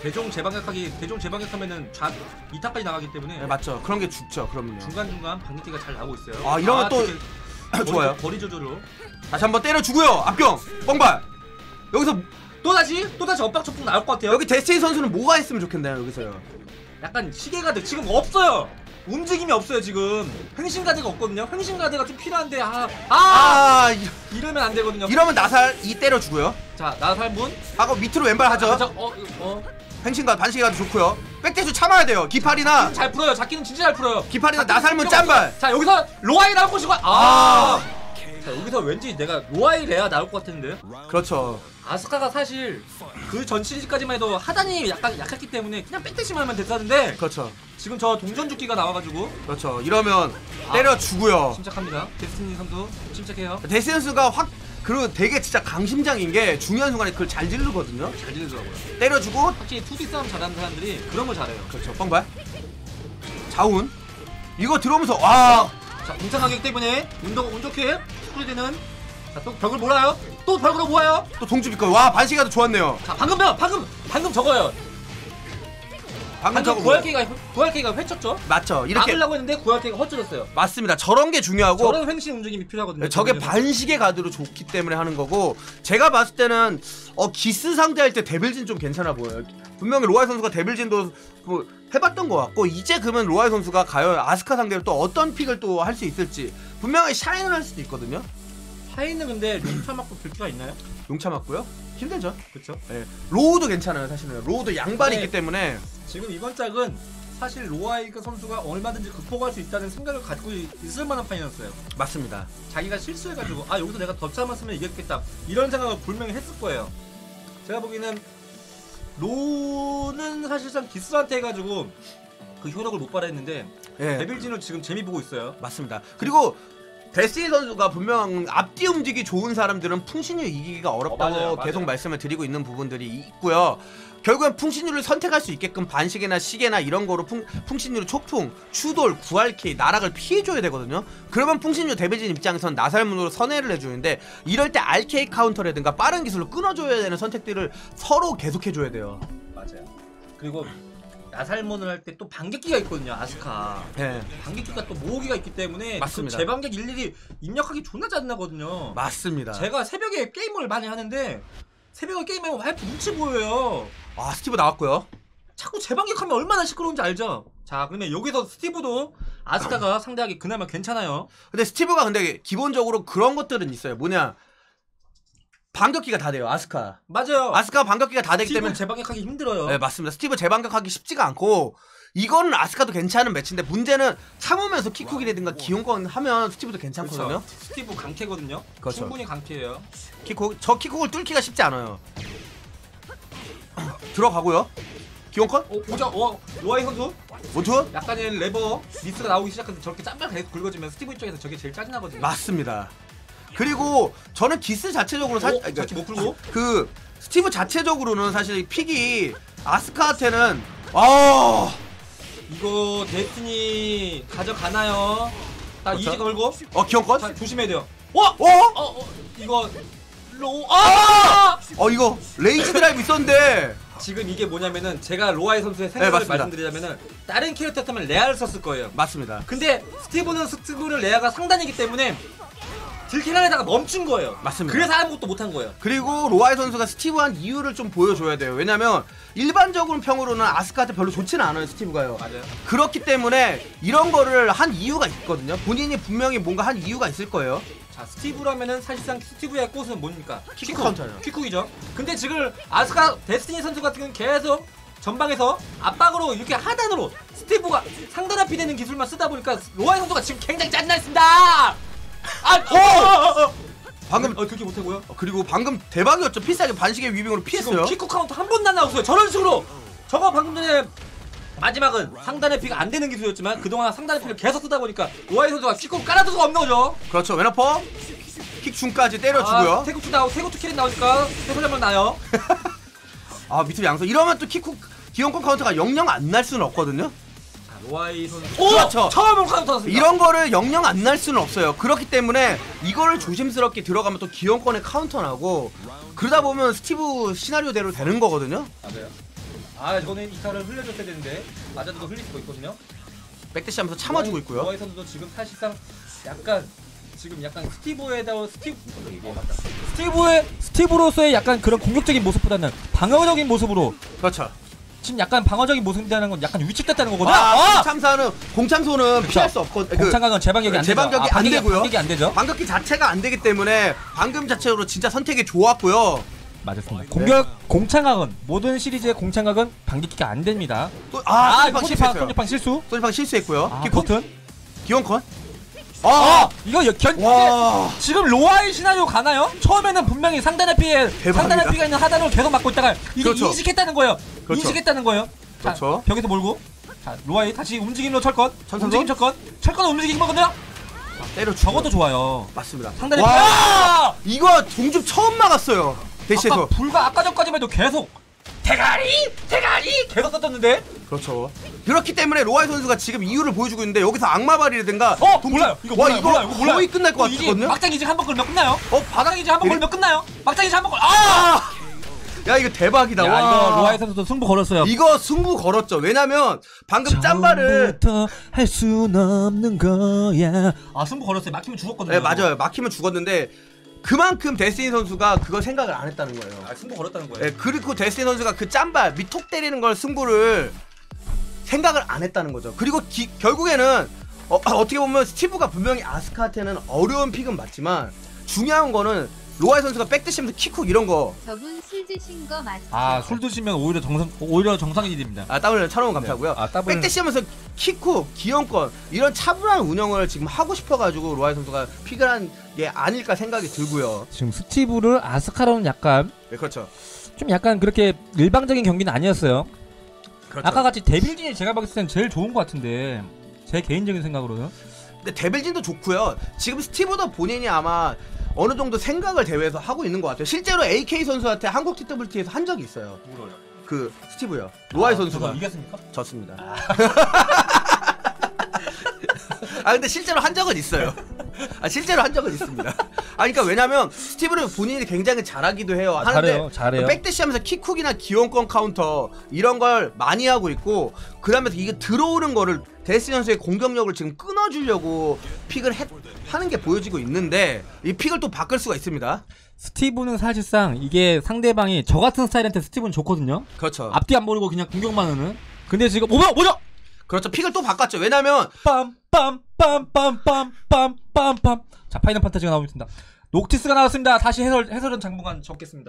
대종 재방역하기 대종 재방역하면은 좌 이타까지 나가기 때문에 네, 맞죠. 그런 게 죽죠. 그럼요. 중간 중간 방귀기가 잘 나오고 있어요. 아, 이러면 또 되게 좋아요. 거리 조절로 다시 한번 때려주고요. 앞경 뻥발. 여기서 또 다시 또 다시 엇박 초풍 나올 것 같아요. 여기 데스티 선수는 뭐가 있으면 좋겠나요? 여기서요. 약간 시계가드 지금 없어요. 움직임이 없어요 지금. 횡신가드가 없거든요. 횡신가드가 좀 필요한데 아아 아, 아, 이- 이러면 안 되거든요. 이러면 나살 이 때려주고요. 자 나살문 하고 밑으로 왼발 하죠. 어, 어. 횡신가 반시계가도 좋고요. 백대수 참아야 돼요. 기팔이나 잘 풀어요. 잡기는 진짜 잘 풀어요. 기팔이나 잡기는 나살문 필요가 짠발. 없어요. 자 여기서 로아이 나올 것이고 아. 아. 자 여기서 왠지 내가 로아이 레아 나올 것 같은데. 그렇죠. 아스카가 사실 그 전 시리즈까지만 해도 하단이 약간 약했기 때문에 그냥 백대시만 하면 됐었는데 그렇죠. 지금 저 동전 죽기가 나와가지고 그렇죠. 이러면 아. 때려주고요. 침착합니다. 데스티니 선수 침착해요. 데스티 선수가 확 그리고 되게 진짜 강심장인 게 중요한 순간에 그걸 잘 지르거든요. 잘 지르더라고요. 때려주고 확실히 투디 싸움 잘하는 사람들이 그런 걸 잘해요. 그렇죠. 뻥발. 자운. 이거 들어오면서 와. 자 공상 가격 때문에 운동 운 좋게 스크루되는 자또 벽을 몰아요. 또 벽으로 모아요. 또 동주비거. 와 반시계도 좋았네요. 자 방금 벽 방금 방금 저거요. 방금 방금 저거 구할케가 구할케가 회쳤죠. 맞죠. 이렇게 막으려고 했는데 구할케가 헛줄었어요. 맞습니다. 저런 게 중요하고 저런 횡신 움직임이 필요하거든요. 저게 저기는. 반시계 가드로 좋기 때문에 하는 거고 제가 봤을 때는 어 기스 상대할 때 데빌진 좀 괜찮아 보여요. 분명히 로아이 선수가 데빌진도 뭐 해봤던 것 같고 이제 그러면 로아이 선수가 가요 아스카 상대로 또 어떤 픽을 또 할 수 있을지 분명히 샤인을 할 수도 있거든요. 하이는 근데 룸차 맞고 들기가 있나요? 용차 맞고요. 힘들죠. 그렇죠. 예. 로우도 괜찮아요 사실은. 로우도 양발이 네. 있기 때문에 지금 이번 짝은 사실 로아이그 선수가 얼마든지 극복할 수 있다는 생각을 갖고 있을 만한 판이었어요. 맞습니다. 자기가 실수해가지고 아 여기서 내가 더 참았으면 이겼겠다 이런 생각을 분명히 했을 거예요. 제가 보기에는 로는 사실상 기스한테 해가지고 그 효력을 못 발휘했는데 예. 데빌진을 지금 재미 보고 있어요. 맞습니다. 그리고 데스티 선수가 분명 앞뒤 움직이 좋은 사람들은 풍신유 이기기가 어렵다고 어, 맞아요, 계속 맞아요. 말씀을 드리고 있는 부분들이 있고요. 결국엔 풍신유를 선택할 수 있게끔 반시계나 시계나 이런 거로 풍, 풍신유를 초풍, 추돌, 구할케, 나락을 피해줘야 되거든요. 그러면 풍신유 데빌진 입장에선 나살문으로 선회를 해주는데 이럴 때 알케이 카운터라든가 빠른 기술로 끊어줘야 되는 선택들을 서로 계속해줘야 돼요. 맞아요. 그리고 나살몬을 할 때 또 반격기가 있거든요. 아스카. 네. 반격기가 또 모으기가 있기 때문에 맞습니다. 그 재반격 일일이 입력하기 존나 짜증나거든요. 맞습니다. 제가 새벽에 게임을 많이 하는데 새벽에 게임하면 와이프 눈치 보여요. 아 스티브 나왔고요. 자꾸 재반격하면 얼마나 시끄러운지 알죠? 자 그러면 여기서 스티브도 아스카가 상대하기 그나마 괜찮아요. 근데 스티브가 근데 기본적으로 그런 것들은 있어요. 뭐냐 반격기가 다 돼요. 아스카. 맞아요. 아스카 반격기가 다 되기 스티브는 때문에 재반격하기 힘들어요. 네 맞습니다. 스티브 재반격하기 쉽지가 않고 이거는 아스카도 괜찮은 매치인데 문제는 참으면서 킥콕이라든가 기용권 하면 스티브도 괜찮거든요. 그렇죠. 스티브 강캐거든요. 그렇죠. 충분히 강캐예요. 킥콕 저 킥콕을 뚫기가 쉽지 않아요. 들어가고요. 기용권 오, 오자, 오, 로아이 선수 원투 약간의 레버 미스가 나오기 시작해서 저렇게 짬발 계속 긁어주면 스티브 입장에서 저게 제일 짜증나거든요. 맞습니다. 그리고 저는 기스 자체적으로 사실 오, 자칫 못 풀고? 그 스티브 자체적으로는 사실 픽이 아스카한테는 아 이거 데스티니 가져가나요? 딱 그렇죠. 이지 걸고 어 기용권 자 조심해야 돼요. 와! 어? 어, 어 이거 로 아! 어 이거 레이지 드라이브 있었는데 지금 이게 뭐냐면은 제가 로아이 선수의 생각을 맞습니다. 말씀드리자면은 다른 캐릭터였다면 레아를 썼을 거예요. 맞습니다. 근데 스티브는 스티브는 레아가 상단이기 때문에 딜캐란에다가 멈춘 거예요. 맞습니다. 그래서 아무것도 못한 거예요. 그리고 로아이 선수가 스티브한 이유를 좀 보여줘야 돼요. 왜냐면 일반적으로 평으로는 아스카한테 별로 좋지는 않아요. 스티브가요. 맞아요. 그렇기 때문에 이런 거를 한 이유가 있거든요. 본인이 분명히 뭔가 한 이유가 있을 거예요. 자 스티브라면은 사실상 스티브의 꽃은 뭡니까? 킥 카운터예요. 킥쿡이죠. 근데 지금 아스카 데스티니 선수 같은 경우는 계속 전방에서 압박으로 이렇게 하단으로 스티브가 상단 앞이 되는 기술만 쓰다 보니까 로아이 선수가 지금 굉장히 짜증나 있습니다. 아, 어, 어, 어. 방금 어 그렇게 못하고요. 어, 그리고 방금 대박이었죠. 필살기 반식의 위빙으로 피했어요. 지금 킥쿡 카운터 한 번도 안 나왔어요. 저런 식으로 저거 방금 전에 마지막은 상단의 피가 안 되는 기술이었지만 그동안 상단의 피를 계속 쓰다 보니까 로아이 선수가 킥쿡 깔아둘 수가 없는 거죠. 그렇죠. 왼어퍼 킥 중까지 때려주고요. 아, 태국투 나오고 태국투 캐릭 나오니까 해설 한번 나요. 아 밑으로 양손 이러면 또 킥쿡 기용권 카운터가 영영 안 날 수는 없거든요. 로아이 선수 오! 그렇죠. 처음으로 카운터 났습니다. 이런 거를 영영 안 날 수는 없어요. 그렇기 때문에 이거를 조심스럽게 들어가면 또 기용권에 카운터 나고 그러다 보면 스티브 시나리오대로 되는 거거든요. 맞아요. 아 이거는 이타를 흘려줬어야 되는데 맞아도 흘릴 수가 있거든요. 백대시하면서 참아주고 있고요. 로아이 선수도 지금 사실상 약간 지금 약간 스티브에다 스티브 이게 맞다. 스티브의 스티브로서의 약간 그런 공격적인 모습보다는 방어적인 모습으로 그렇죠. 지금 약간 방어적인 모습이라는 건 약간 위축됐다는 거거든요. 아, 아! 공참사는 공참소는 피할 수 없고 그 공창강은 재방격이 안 되죠. 재방격이 아, 안 되고요. 반격이 안 되죠. 반격기 자체가 안 되기 때문에 방금 자체로 진짜 선택이 좋았고요. 맞았습니다. 공격 공창각은 모든 시리즈의 공창각은 반격기가 안 됩니다. 또, 아, 아, 소니팡 소니팡 실수했어요. 소니팡 실수. 소니팡 실수했고요. 아, 기콘? 버튼. 기원컨? 아, 아, 이거 여- 견 와. 지금 로아의 시나리오 가나요? 처음에는 분명히 상단의 피해 대박이다. 상단의 피가 있는 하단을 계속 막고 있다가 이게 그렇죠. 인식했다는 거예요. 그렇죠. 인식했다는 거예요. 자, 그렇죠. 벽에서 몰고. 자, 로아의 다시 움직임으로 철권. 천천히. 움직임 철권. 철권 움직이거든요. 때려 저것도 좋아요. 맞습니다. 상단의 와, 피가 이거 동줍 처음 막았어요. 대시에서. 아까 불과 아까 전까지만 해도 계속 대가리 대가리 계속 썼었는데. 그렇죠. 그렇기 때문에 로아이 선수가 지금 이유를 보여주고 있는데 여기서 악마발이라든가 어 동줍- 몰라요. 이거 와, 몰라요. 이거 몰라요. 이거 몰라요. 거의 끝날 것 이게 같거든요. 막장 이직 한번 걸면 끝나요? 어, 막장 이직 한번 이래? 걸면 끝나요? 막장 이직 한번 걸. 아! 아! 야, 이거 대박이다. 야, 와. 이거 로아이 선수도 승부 걸었어요. 이거 승부 걸었죠. 왜냐면 방금 짬바를 할 순 없는 거야. 아 승부 걸었어요. 막히면 죽었거든요. 네, 맞아요. 막히면 죽었는데 그만큼 데스티니 선수가 그걸 생각을 안 했다는 거예요. 아 승부 걸었다는 거예요. 네, 그리고 데스티니 선수가 그 짬발 밑톡 때리는 걸 승부를 생각을 안 했다는 거죠. 그리고 기, 결국에는 어, 어떻게 보면 스티브가 분명히 아스카한테는 어려운 픽은 맞지만 중요한 거는 로아이 선수가 백대시면서 킥쿡 이런 거. 저분 술 드신 거 맞죠? 아술 드시면 오히려 정상 오히려 정상이 됩니다. 아, 더블 찬원 감사하고요. 네. 아, 더블. 백대시하면서 킥쿡, 기영권 이런 차분한 운영을 지금 하고 싶어가지고 로아이 선수가 픽을 한 게 아닐까 생각이 들고요. 지금 스티브를 아스카로는 약간 네, 그렇죠. 좀 약간 그렇게 일방적인 경기는 아니었어요. 그렇죠. 아까 같이 데빌진이 제가 봤을 땐 제일 좋은 것 같은데 제 개인적인 생각으로는. 근데 데빌진도 좋고요. 지금 스티브도 본인이 아마 어느 정도 생각을 대회에서 하고 있는 것 같아요. 실제로 에이케이 선수한테 한국 티더블유티에서 한 적이 있어요. 뭐로요? 그 스티브요. 로아이 아, 선수가 저거 이겼습니까? 졌습니다. 아 근데 실제로 한 적은 있어요. 아 실제로 한 적은 있습니다. 아 그러니까 왜냐면 스티브는 본인이 굉장히 잘하기도 해요. 아, 하는데 잘해요, 잘해요. 백대시하면서 킥쿡이나 기원권 카운터 이런 걸 많이 하고 있고 그다음에 이게 들어오는 거를 데스티 선수의 공격력을 지금 끊어주려고 픽을 해, 하는 게 보여지고 있는데 이 픽을 또 바꿀 수가 있습니다. 스티브는 사실상 이게 상대방이 저 같은 스타일한테 스티브는 좋거든요. 그렇죠. 앞뒤 안 보이고 그냥 공격만 하는. 근데 지금 뭐야 뭐야? 그렇죠. 픽을 또 바꿨죠. 왜냐면 빰빰빰빰빰빰빰빰. 자 파이널 판타지가 나오고 있습니다. 녹티스가 나왔습니다. 다시 해설 해설은 장봉환 적겠습니다.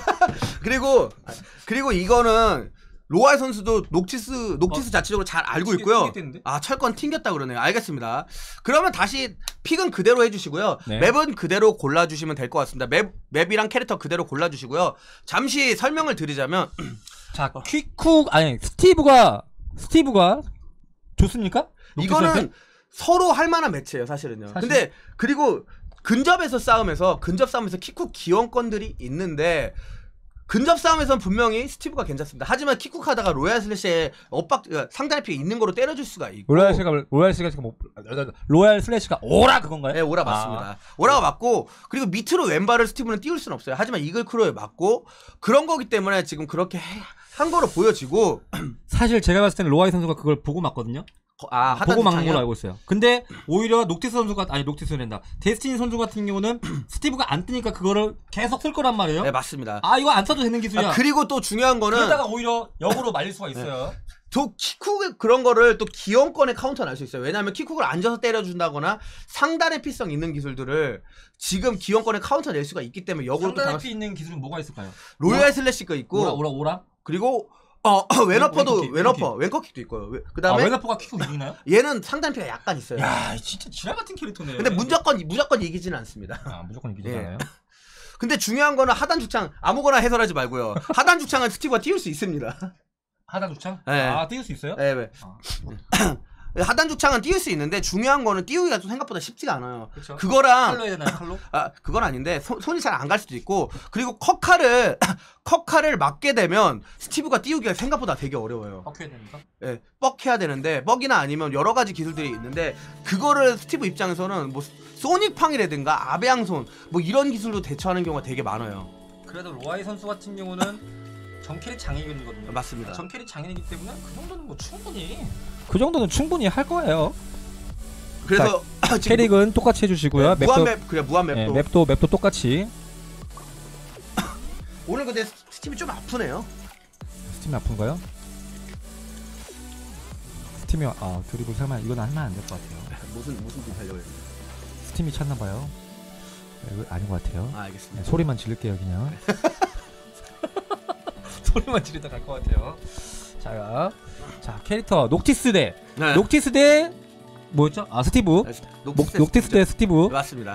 그리고 그리고 이거는 로아이 선수도 녹티스 녹티스 어, 자체적으로 잘 알고 튕겼- 있고요. 튕겼댔는데? 아 철권 튕겼다 그러네요. 알겠습니다. 그러면 다시 픽은 그대로 해주시고요. 네. 맵은 그대로 골라주시면 될 것 같습니다. 맵 맵이랑 캐릭터 그대로 골라주시고요. 잠시 설명을 드리자면 자 퀵쿡 아니 스티브가 스티브가 좋습니까? 녹티스한테? 이거는 서로 할 만한 매치예요, 사실은요. 사실? 근데 그리고 근접에서 싸움에서 근접 싸움에서 킥쿡 기원권들이 있는데 근접 싸움에선 분명히 스티브가 괜찮습니다. 하지만 킥쿡 하다가 로얄 슬래시에 엇박 상단의 픽이 있는 거로 때려줄 수가 있고 로얄 슬래시가 로얄 슬래시가 뭐 로얄 슬래시가 오라 그건가요? 네, 오라 맞습니다. 오라가 맞고 그리고 밑으로 왼발을 스티브는 띄울 수는 없어요. 하지만 이글 크로에 맞고 그런 거기 때문에 지금 그렇게 해- 한 거로 보여지고 사실 제가 봤을 때는 로아이 선수가 그걸 보고 맞거든요. 아 하단 보고 막는 주창이요? 걸로 알고 있어요. 근데 오히려 녹티스 선수가 아니 녹티스랜다. 데스티니 선수 같은 경우는 스티브가 안 뜨니까 그거를 계속 쓸 거란 말이에요. 네 맞습니다. 아 이거 안 써도 되는 기술이야. 아, 그리고 또 중요한 거는 그러다가 오히려 역으로 말릴 수가 있어요. 또 킥쿡 그런 거를 또 기원권에 카운터 날 수 있어요. 왜냐하면 킥쿡을 앉아서 때려준다거나 상단의 피성 있는 기술들을 지금 기원권에 카운터 낼 수가 있기 때문에 역으로 또 상단에 당할 피 있는 기술은 뭐가 있을까요? 로얄 슬래시가 있고 오라 오라 오라. 그리고 어 왼어퍼도 왼커킥, 왼어퍼 왼커킥도 있고요. 그 아 다음에 웨너퍼가 킥쿡 이기나요? 얘는 상단 피가 약간 있어요. 야 진짜 지랄 같은 캐릭터네. 근데 무조건 무조건 이기지는 않습니다. 아 무조건 이기지 예. 않아요. 근데 중요한 거는 하단 죽창 아무거나 해설하지 말고요. 하단 죽창은 스티브가 띄울 수 있습니다. 하단 주창? 네. 아 띄울 수 있어요? 네, 네. 아. 하단 죽창은 띄울 수 있는데 중요한 거는 띄우기가 좀 생각보다 쉽지가 않아요. 그쵸. 그거랑 칼로 해야 되나요? 칼로? 아 그건 아닌데 손, 손이 잘 안 갈 수도 있고 그리고 컵카를 컵카를 맞게 되면 스티브가 띄우기가 생각보다 되게 어려워요. 뻑해야 됩니까? 예, 뻑해야 되는데 뻑이나 아니면 여러 가지 기술들이 있는데 그거를 스티브 입장에서는 뭐 소닉팡이라든가 아베양손 뭐 이런 기술로 대처하는 경우가 되게 많아요. 그래도 로아이 선수 같은 경우는 정캐리 장인이거든요. 맞습니다. 정캐리 장인이기 때문에 그 정도는 뭐 충분히. 그 정도는 충분히 할 거예요. 그래서 지금 캐릭은 똑같이 해주시고요. 네, 무한 맵도 맵 그냥 무한 맵도 예, 맵도 맵도 똑같이. 오늘 근데 스팀이 좀 아프네요. 스팀이 아픈가요? 스팀이 아 드리블 설마 이건 하면 안 될 것 같아요. 무슨 무슨 딜 하려고 했는데. 스팀이 찼나봐요. 이거 아닌 것 같아요. 아 알겠습니다. 네, 소리만 지를게요 그냥. 소리만 지르다 갈 것 같아요. 자, 자 캐릭터 녹티스 대 네. 녹티스 대 뭐였죠? 아 스티브. 녹, 목, 녹티스 대 스티브. 맞습니다.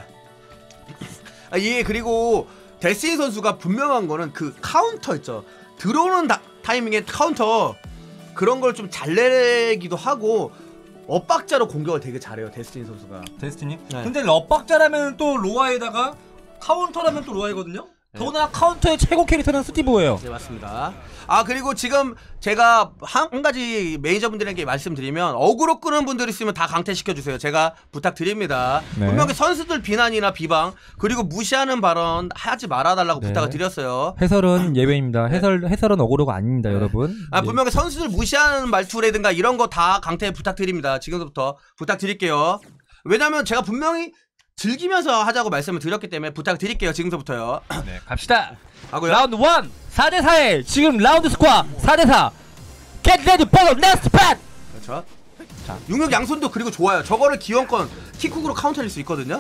아, 예 그리고 데스인 선수가 분명한 거는 그 카운터 있죠. 들어오는 다, 타이밍에 카운터 그런 걸 좀 잘 내기도 하고 엇박자로 공격을 되게 잘해요 데스틴 선수가. 데스티니. 네. 근데 럽박자라면 또 로아에다가 카운터라면 또 로아이거든요. 네. 더구나 카운터의 최고 캐릭터는 스티브예요. 네 맞습니다. 아 그리고 지금 제가 한, 한 가지 매니저분들에게 말씀드리면 어그로 끄는 분들 있으면 다 강퇴시켜주세요. 제가 부탁드립니다. 네. 분명히 선수들 비난이나 비방 그리고 무시하는 발언 하지 말아달라고 네. 부탁을 드렸어요. 해설은 예외입니다. 해설 해설은 어그로가 아닙니다, 네. 여러분. 아 네. 분명히 선수들 무시하는 말투라든가 이런 거 다 강퇴 부탁드립니다. 지금부터 부탁드릴게요. 왜냐면 제가 분명히 즐기면서 하자고 말씀을 드렸기 때문에 부탁드릴게요. 지금부터요. 네, 갑시다. 하고요. 라운드 일 사 대 사에 지금 라운드 스코어 사 대 사. Get ready for the next pat. 그렇죠. 자. 용역 양손도 그리고 좋아요. 저거를 기원권 킥쿡으로 카운터낼 수 있거든요.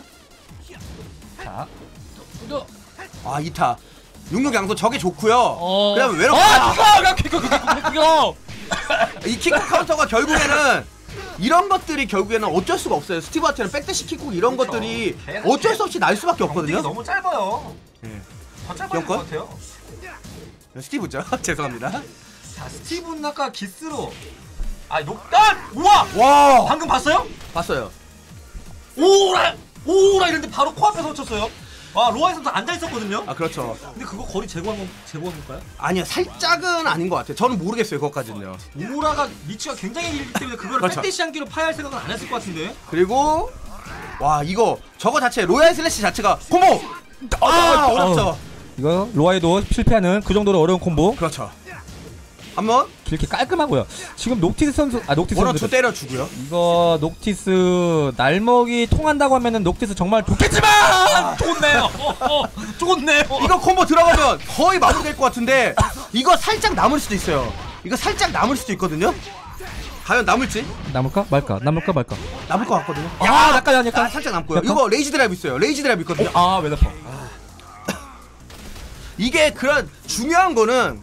자. 아 이타. 용역 양손 저게 좋고요. 어. 그다음에 외롭. 아, 그거 그거 그거 그거. 이 킥쿡 카운터가 결국에는 이런 것들이 결국에는 어쩔 수가 없어요. 스티브한테는 백대시 킥쿡 이런 그렇죠. 것들이 걔는 어쩔 수 없이 날 수밖에 없거든요. 너무 짧아요. 네. 더 짧아야 될 기억권? 것 같아요. 스티브죠. 죄송합니다. 자, 스티브는 아까 기스로 아, 녹단! 우와! 와 방금 봤어요? 봤어요. 오라! 오라 이랬는데 바로 코앞에서 쳤어요. 와, 로아이 선수 앉아 있었거든요. 아 그렇죠. 근데 그거 거리 제거한 건 제거한 걸까요? 아니요 살짝은 아닌 것 같아요. 저는 모르겠어요 그것까지는요. 오라가 리치가 굉장히 길기 때문에 그거를 그렇죠. 백대시 한기로 파야 할 생각은 안 했을 것 같은데. 그리고 와 이거 저거 자체 로얄 슬래시 자체가 콤보. 아 어, 어렵죠. 이거 로아에도 실패하는 그 정도로 어려운 콤보. 그렇죠. 한번 이렇게 깔끔하고요. 지금 녹티스 선수 아 녹티스 원어투 선수 때려주고요. 이거 녹티스 날먹이 통한다고 하면은 녹티스 정말 좋겠지만 좋네요. 어, 어, 좋네요. 이거 콤보 들어가면 거의 마무리될 것 같은데 이거 살짝 남을 수도 있어요. 이거 살짝 남을 수도 있거든요. 과연 남을지? 남을까 말까 남을까 말까. 남을 것 같거든요. 야 약간 아, 약간 살짝 남고요. 약간? 이거 레이지 드라이브 있어요. 레이지 드라이브 있거든요. 아 웨더퍼. 이게 그런 중요한 거는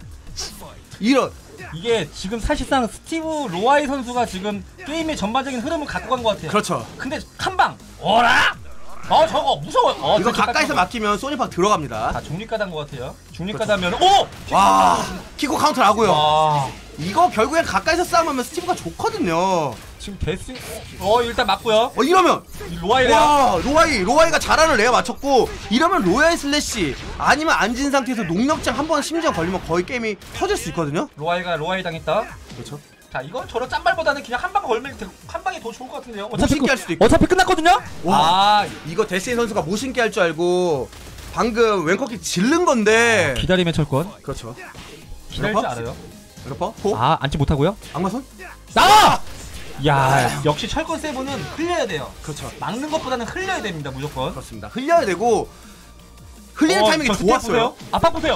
이런 이게 지금 사실상 스티브 로아이 선수가 지금 게임의 전반적인 흐름을 갖고 간 것 같아요. 그렇죠. 근데 한방 어라? 어 저거 무서워. 어, 이거 저렇게 가까이서 깎아서- 막히면 소니팍 들어갑니다. 다 중립가단 것 같아요. 중립가다면 오! 와 키코 카운터 나고요. 와 이거 결국엔 가까이서 싸움하면 스티브가 좋거든요. 지금 데스 어 일단 맞고요. 어 이러면 로아이래요. 와 로아이 로아이가 잘하는 레어 맞췄고 이러면 로얄 슬래시 아니면 앉은 상태에서 농력장 한 번 심지어 걸리면 거의 게임이 터질 수 있거든요. 로아이가 로아이 당했다. 그렇죠. 자 이건 저런 짠발보다는 그냥 한 방 걸면 되- 한 방이 더 좋을 것 같은데요. 무신기 할 수도 있고. 어차피 끝났거든요. 와 아 이거 데스인 선수가 무신기 할 줄 알고 방금 왼커킥 질른 건데. 기다림의 철권. 그렇죠. 기다릴 줄 알아요. 래퍼 호 아 앉지 못하고요. 악마손. 나와! 야 역시 철권 세븐은 흘려야 돼요. 그렇죠. 막는 것보다는 흘려야 됩니다, 무조건. 그렇습니다. 흘려야 되고 흘리는 어, 타이밍이 저 스텝 좋았어요. 보세요. 압박 보세요.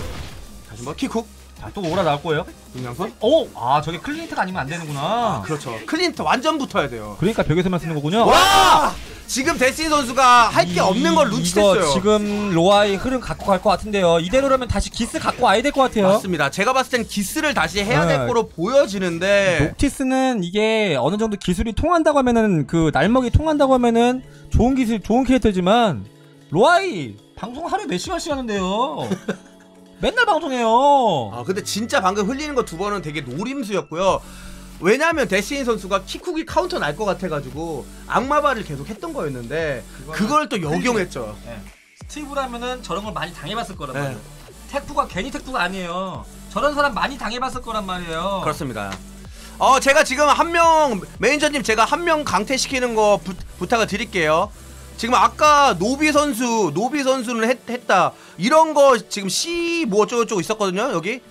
다시 한번 킥훅 자또 오라 나올 거예요. 용량손. 오! 아 저게 클린트가 아니면 안 되는구나. 그렇죠. 클린트 완전 붙어야 돼요. 그러니까 벽에서만 쓰는 거군요. 와! 지금 데스인 선수가 할 게 이- 없는 걸 눈치챘어요. 이거 지금 로아의 흐름 갖고 갈 것 같은데요. 이대로라면 다시 기스 갖고 와야 될 것 같아요. 맞습니다. 제가 봤을 땐 기스를 다시 해야 될 네. 거로 보여지는데 녹티스는 이게 어느 정도 기술이 통한다고 하면은 그 날먹이 통한다고 하면은 좋은 기술 좋은 캐릭터지만 로아이 방송 하루에 몇 시간씩 하는데요. 맨날 방송해요. 아 근데 진짜 방금 흘리는 거 두 번은 되게 노림수였고요. 왜냐면 데스인 선수가 킥쿡이 카운터 날 것 같아가지고 악마발을 계속 했던 거였는데 그걸 또 역용했죠. 네. 스티브라면은 저런 걸 많이 당해봤을 거란 네. 말이에요. 택부가 괜히 택부가 아니에요. 저런 사람 많이 당해봤을 거란 말이에요. 그렇습니다. 어 제가 지금 한 명 매니저님 제가 한 명 강퇴시키는 거 부, 부탁을 드릴게요. 지금 아까 노비 선수 노비 선수는 했, 했다 이런 거 지금 C 뭐 어쩌고저쩌고 있었거든요 여기.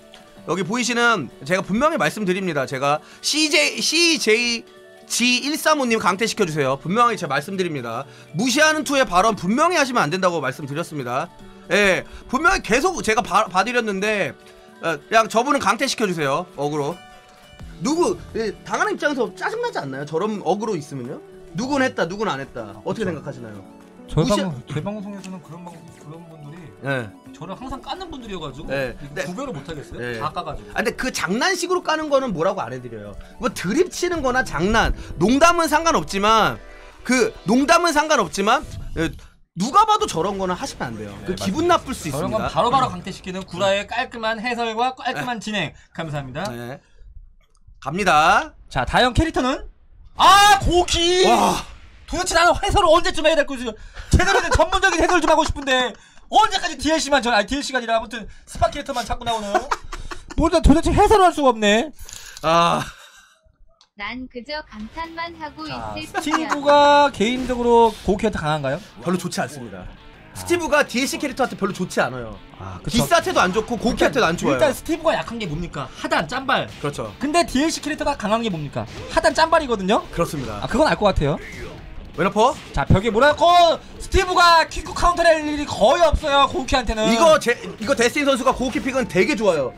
여기 보이시는 제가 분명히 말씀드립니다. 제가 씨제이 씨제이 지 일삼오님 강퇴시켜주세요. 분명히 제가 말씀드립니다. 무시하는 투의 발언 분명히 하시면 안 된다고 말씀드렸습니다. 예, 분명히 계속 제가 봐, 봐드렸는데 어, 그냥 저분은 강퇴시켜주세요. 어그로 누구 예, 당하는 입장에서 짜증나지 않나요? 저런 어그로 있으면요? 누군 했다 누군 안 했다 어떻게 그쵸. 생각하시나요? 저희 무시- 방송, 제 방송에서는 그런 방 그런 분들이 예. 저를 항상 까는 분들이어가지고 네. 네. 구별을 못 하겠어요. 네. 다 까가지고. 아 근데 그 장난식으로 까는 거는 뭐라고 안 해드려요. 뭐 드립 치는 거나 장난 농담은 상관없지만 그 농담은 상관없지만 예, 누가 봐도 저런 거는 하시면 안 돼요. 그 네, 기분 나쁠 수 저런 있습니다. 건 바로바로 강퇴시키는 구라의 깔끔한 해설과 깔끔한 진행 감사합니다. 네. 갑니다. 자 다음 캐릭터는 아 고키. 와. 도대체 나는 해설을 언제쯤 해야 될 거지? 제대로 된 전문적인 해설 좀 하고 싶은데 언제까지 디엘씨만 전 아니 디엘씨가 아니라 아무튼 스파 캐릭터만 자꾸 나오는. 뭐다 도대체 해설을 할 수가 없네. 아 난 그저 감탄만 하고 자, 있을 뿐이야. 스티브가 개인적으로 고키한테 강한가요? 별로 좋지 않습니다. 스티브가 디엘씨 캐릭터한테 별로 좋지 않아요. 아 기스한테도 안 좋고 고키한테도 안 좋아요. 일단 스티브가 약한 게 뭡니까? 하단 짠발. 그렇죠. 근데 디엘씨 캐릭터가 강한 게 뭡니까? 하단 짠발이거든요. 그렇습니다. 아 그건 알 것 같아요. 웨너퍼 자 벽에 뭐라고 스티브가 킥구 카운터를 할 일이 거의 없어요 고키한테는. 이거 제 이거 데스틴 선수가 고키 픽은 되게 좋아요.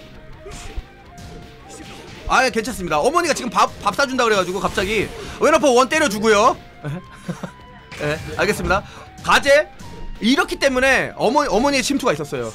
아 괜찮습니다. 어머니가 지금 밥 밥 사준다 그래가지고 갑자기 웨너퍼 원 때려주고요. 네, 알겠습니다. 가제 이렇기 때문에 어머니 어머니의 침투가 있었어요.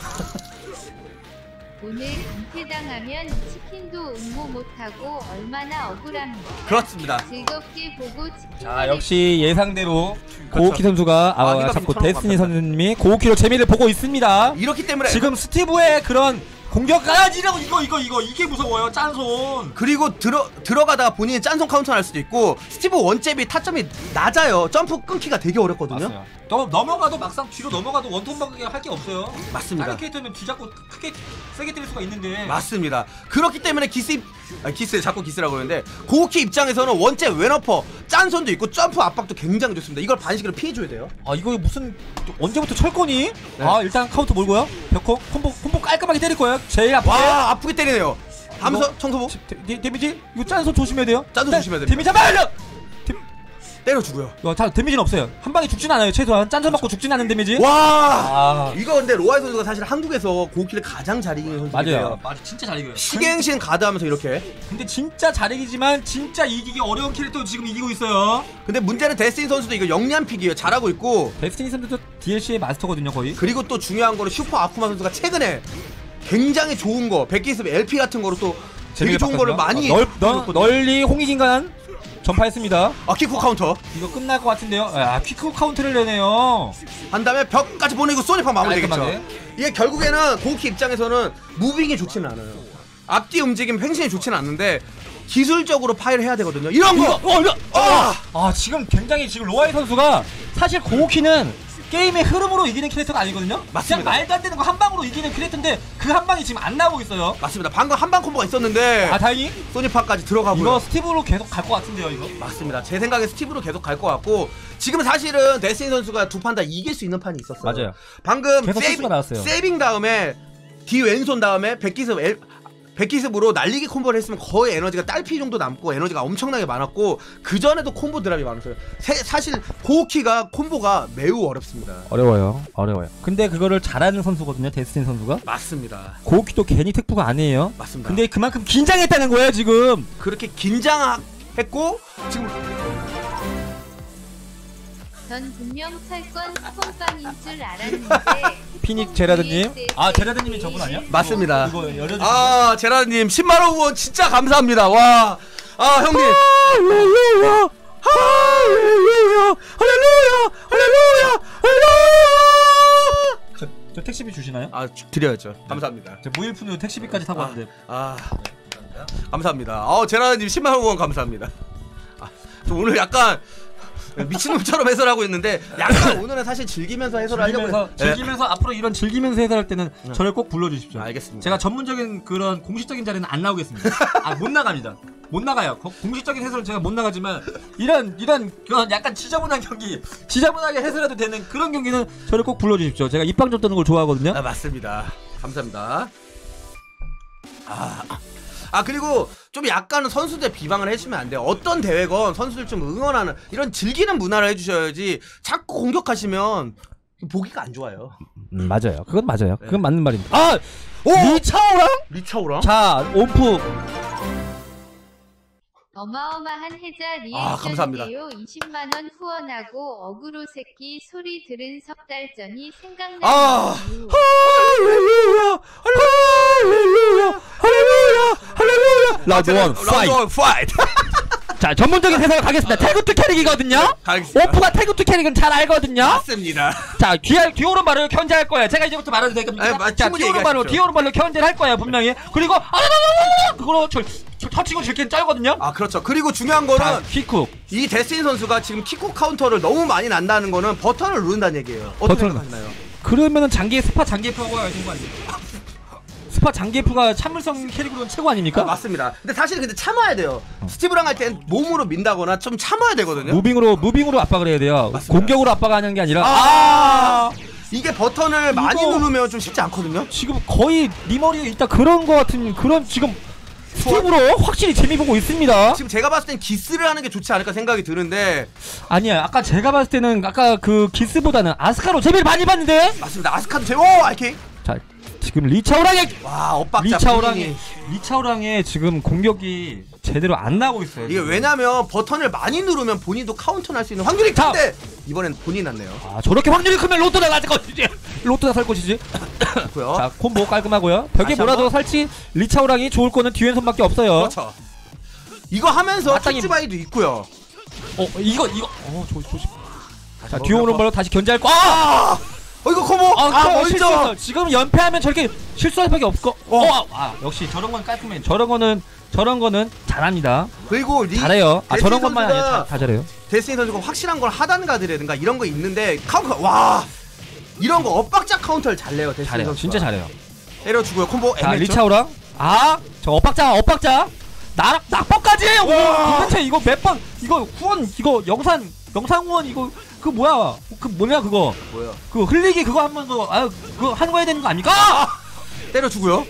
오늘 강퇴당하면 치킨도 응모 못하고 얼마나 억울합니까? 그렇습니다. 즐겁게 보고 치킨 자 역시 예상대로 그렇죠. 고우키 선수가 아, 아, 자꾸 휘감이 데스티니 쳐놓은 선수님이 고우키로 재미를 보고 있습니다. 이렇기 때문에 지금 스티브의 그런 공격까지라고 이거 이거 이거 이게 무서워요 짠손. 그리고 들어 들어가다가 본인이 짠손 카운터 할 수도 있고 스티브 원잽이 타점이 낮아요. 점프 끊기가 되게 어렵거든요. 맞아요. 너 넘어가도 막상 뒤로 넘어가도 원톱밖에 할 게 없어요. 맞습니다. 다른 캐릭터는 뒤잡고 크게 세게 때릴 수가 있는데. 맞습니다. 그렇기 때문에 기스 입, 아, 기스 자꾸 기스라고 그러는데 고우키 입장에서는 원잽 왼어퍼 짠손도 있고 점프 압박도 굉장히 좋습니다. 이걸 반식으로 피해줘야 돼요. 아 이거 무슨 언제부터 철거니? 네. 아 일단 카운터 몰고요. 벽코 콤보 콤보 깔끔하게 때릴 거예요. 제일 앞에. 와 아프게 때리네요. 하면서 이거- 청소부 데, 데, 데미지 이거 짠손 조심해야 돼요. 짠손 일단 조심해야 됩니다. 데미지 한방 때려주고요. 이거 다 데미지는 없어요. 한 방에 죽진 않아요. 최소한 짠손 맞고 죽진 않는 데미지. 와 아 이거 근데 로아이 선수가 사실 한국에서 고우키를 가장 잘 이기는 선수예요. 맞아요. 맞아 진짜 잘 이겨요. 시갱신 가드하면서 이렇게. 근데 진짜 잘 이기지만 진짜 이기기 어려운 캐릭터 지금 이기고 있어요. 근데 문제는 데스틴 선수도 이거 영리한 픽이에요. 잘하고 있고 데스티니 선수도 디엘씨의 마스터거든요 거의. 그리고 또 중요한 거는 슈퍼 아쿠마 선수가 최근에 굉장히 좋은 거 백기습 엘피 같은 거로 또 되게 좋은 거를 많이 널, 널, 보여줬거든요. 널리 홍익인간 전파했습니다. 아 킥후 카운터 이거 끝날 것 같은데요. 아 퀵크 카운트를 내네요. 한 다음에 벽까지 보내고 소니파 마무리되겠죠. 깔끔하게. 이게 결국에는 고우키 입장에서는 무빙이 좋지는 않아요. 앞뒤 움직임 횡신이 좋지는 않는데 기술적으로 파이를 해야 되거든요. 이런 거. 어 이거 아! 아 지금 굉장히 지금 로아이 선수가 사실 고우키는 게임의 흐름으로 이기는 캐릭터가 아니거든요. 맞습니다. 그냥 말도 안 되는 거 한 방으로 이기는 캐릭터인데 그 한 방이 지금 안 나오고 있어요. 맞습니다. 방금 한방 콤보가 있었는데 아 다행히 소니파까지 들어가고요. 이거 스티브로 계속 갈 것 같은데요 이거. 맞습니다. 제 생각에 스티브로 계속 갈 것 같고 지금 사실은 데스틴 선수가 두 판 다 이길 수 있는 판이 있었어요. 맞아요. 방금 계속 세이빙, 실수가 나왔어요. 세이빙 다음에 뒤 왼손 다음에 백기습 엘, 백기습으로 날리기 콤보를 했으면 거의 에너지가 딸피 정도 남고 에너지가 엄청나게 많았고 그 전에도 콤보 드랍이 많았어요. 세, 사실 고우키가 콤보가 매우 어렵습니다. 어려워요. 어려워요. 근데 그거를 잘하는 선수거든요. 데스틴 선수가. 맞습니다. 고우키도 괜히 특부가 아니에요. 맞습니다. 근데 그만큼 긴장했다는 거예요 지금. 그렇게 긴장했고 지금 전 분명 철권 스폰빵인 줄 알았는데 피닉 제라드님. 아 제라드님이 저분 아니야? 맞습니다. 이거, 이거 열려주세요. 아 제라님 십만 원 후원 진짜 감사합니다. 와, 아 형님. 할렐루야 할렐루야 할렐루야 할렐루야 할렐루야. 저, 저 택시비 주시나요? 아 주- 드려야죠. 감사합니다. 저 무일푼으로 택시비까지 타고 왔는데. 아 감사합니다. 어 제라님 십만 원 후원 감사합니다. 아, 저 오늘 약간 미친놈처럼 해설하고 있는데 약간 오늘은 사실 즐기면서 해설을 하려고 즐기면서 했- 즐기면서 앞으로 이런 즐기면서 해설할 때는 저를 꼭 불러주십시오. 알겠습니다. 제가 전문적인 그런 공식적인 자리는 안 나오겠습니다. 아 못 나갑니다. 못 나가요. 거- 공식적인 해설은 제가 못 나가지만 이런 이런 그런 약간 지저분한 경기, 지저분하게 해설해도 되는 그런 경기는 저를 꼭 불러주십시오. 제가 입방 좀 뜨는 걸 좋아하거든요. 아, 맞습니다. 감사합니다. 아, 아 그리고 좀 약간은 선수들 비방을 해주면 안 돼요. 어떤 대회건 선수들 좀 응원하는 이런 즐기는 문화를 해주셔야지 자꾸 공격하시면 보기가 안 좋아요. 음, 맞아요. 그건 맞아요. 네. 그건 맞는 말입니다. 아! 오! 리차오랑? 리차오랑? 자, 오프. 어마어마한 해자 아, 감사합니다. 리액션이에요. 이십만 원 후원하고 어그로 새끼 소리 들은 석 달 전이 생각나는 아. 이유. 할렐루야! 할렐루야! 할렐루야! 할렐루야! 라운드 원, 라운드 파이트! 원 파이트. 자, 전문적인 해석을 가겠습니다. 태그 투 캐릭이거든요? 가겠습니다. 오프가 태그 투 캐릭은 잘 알거든요? 맞습니다. 자, 뒤, 뒤오른발을 견제할 거예요. 제가 이제부터 말해도 되겠습니까? 네, 맞- 자, 충분히 뒤오른발로, 얘기하십시오. 뒤오른발로 견제를 할 거예요, 분명히. 그리고, 아, 나, 나, 나, 나, 나! 그걸로 저, 저 터치고 질긴 짤거든요? 아 그렇죠. 그리고 중요한 거는 자, 킥쿡. 이 데스틴 선수가 지금 킥콕 카운터를 너무 많이 난다는 거는 버튼을 누른다는 얘기예요. 어떻게 버튼을- 생각하시나요? 그러면은 장기, 스파 장기 F가 되는 거 아니에요? 스파 장기 F가 참을성 캐릭으로는 최고 아닙니까? 아, 맞습니다. 근데 사실 근데 참아야 돼요. 스티브랑 할 땐 몸으로 민다거나 좀 참아야 되거든요. 무빙으로, 무빙으로 압박을 해야 돼요. 맞습니다. 공격으로 압박하는 게 아니라. 아, 이게 버튼을 많이 이거- 누르면 좀 쉽지 않거든요. 지금 거의 네 머리에 있다 그런 거 같은 그런 지금 스텝으로 확실히 재미 보고 있습니다. 지금 제가 봤을 땐 기스를 하는 게 좋지 않을까 생각이 드는데 아니야, 아까 제가 봤을 때는 아까 그 기스보다는 아스카로 재미를 많이 봤는데. 맞습니다. 아스카도 제 오 알킥. 자, 지금 리차오랑의 와 엇박자. 리차오랑의 본인이. 리차오랑의 지금 공격이 제대로 안 나오고 있어요. 이게 지금. 왜냐면 버튼을 많이 누르면 본인도 카운터 날 수 있는 확률이 자. 큰데 이번엔 본인이 났네요. 아, 저렇게 확률이 크면 로또가 날 것이지. 로또가 살 것이지. 그렇고요. 자, 콤보 깔끔하고요. 벽에 다시 몰아도 한번. 살지 리차오랑이 좋을 거는 뒤왼손밖에 없어요. 그렇죠. 이거 하면서 마땅히- 터치바이도 있고요. 어, 이거 이거 어, 조, 조심. 자, 먹으면 뒤 오른발로 다시 견제할 거. 아! 아! 어 이거 커버! 아, 아, 아 멀죠? 실수했어. 지금 연패하면 저렇게 실수할 밖에 없고. 어. 어. 아, 역시 저런 건 깔끔해. 저런 거는 저런 거는 잘합니다. 그리고 리 잘해요. 아, 데스틴 저런 것만 아니라 선수가 다, 다 잘해요. 데스틴 선수가 확실한 걸 하단가드라든가 이런 거 있는데 카운터 와 이런 거 엇박자 카운터를 잘 내요. 데스틴 잘해요. 선수가. 진짜 잘해요. 때려주고요. 콤보 자, M했죠? 리차오랑. 아, 저 엇박자, 엇박자. 나 낙법까지. 오, 도대체 이거 몇 번? 이거 후원 이거 영상 영상 후원 이거 그 뭐야? 그 뭐냐 그거? 뭐야? 그 흘리기 그거 한번 더 아, 그거 하는 거 해야 되는 거 아닙니까? 때려주고요.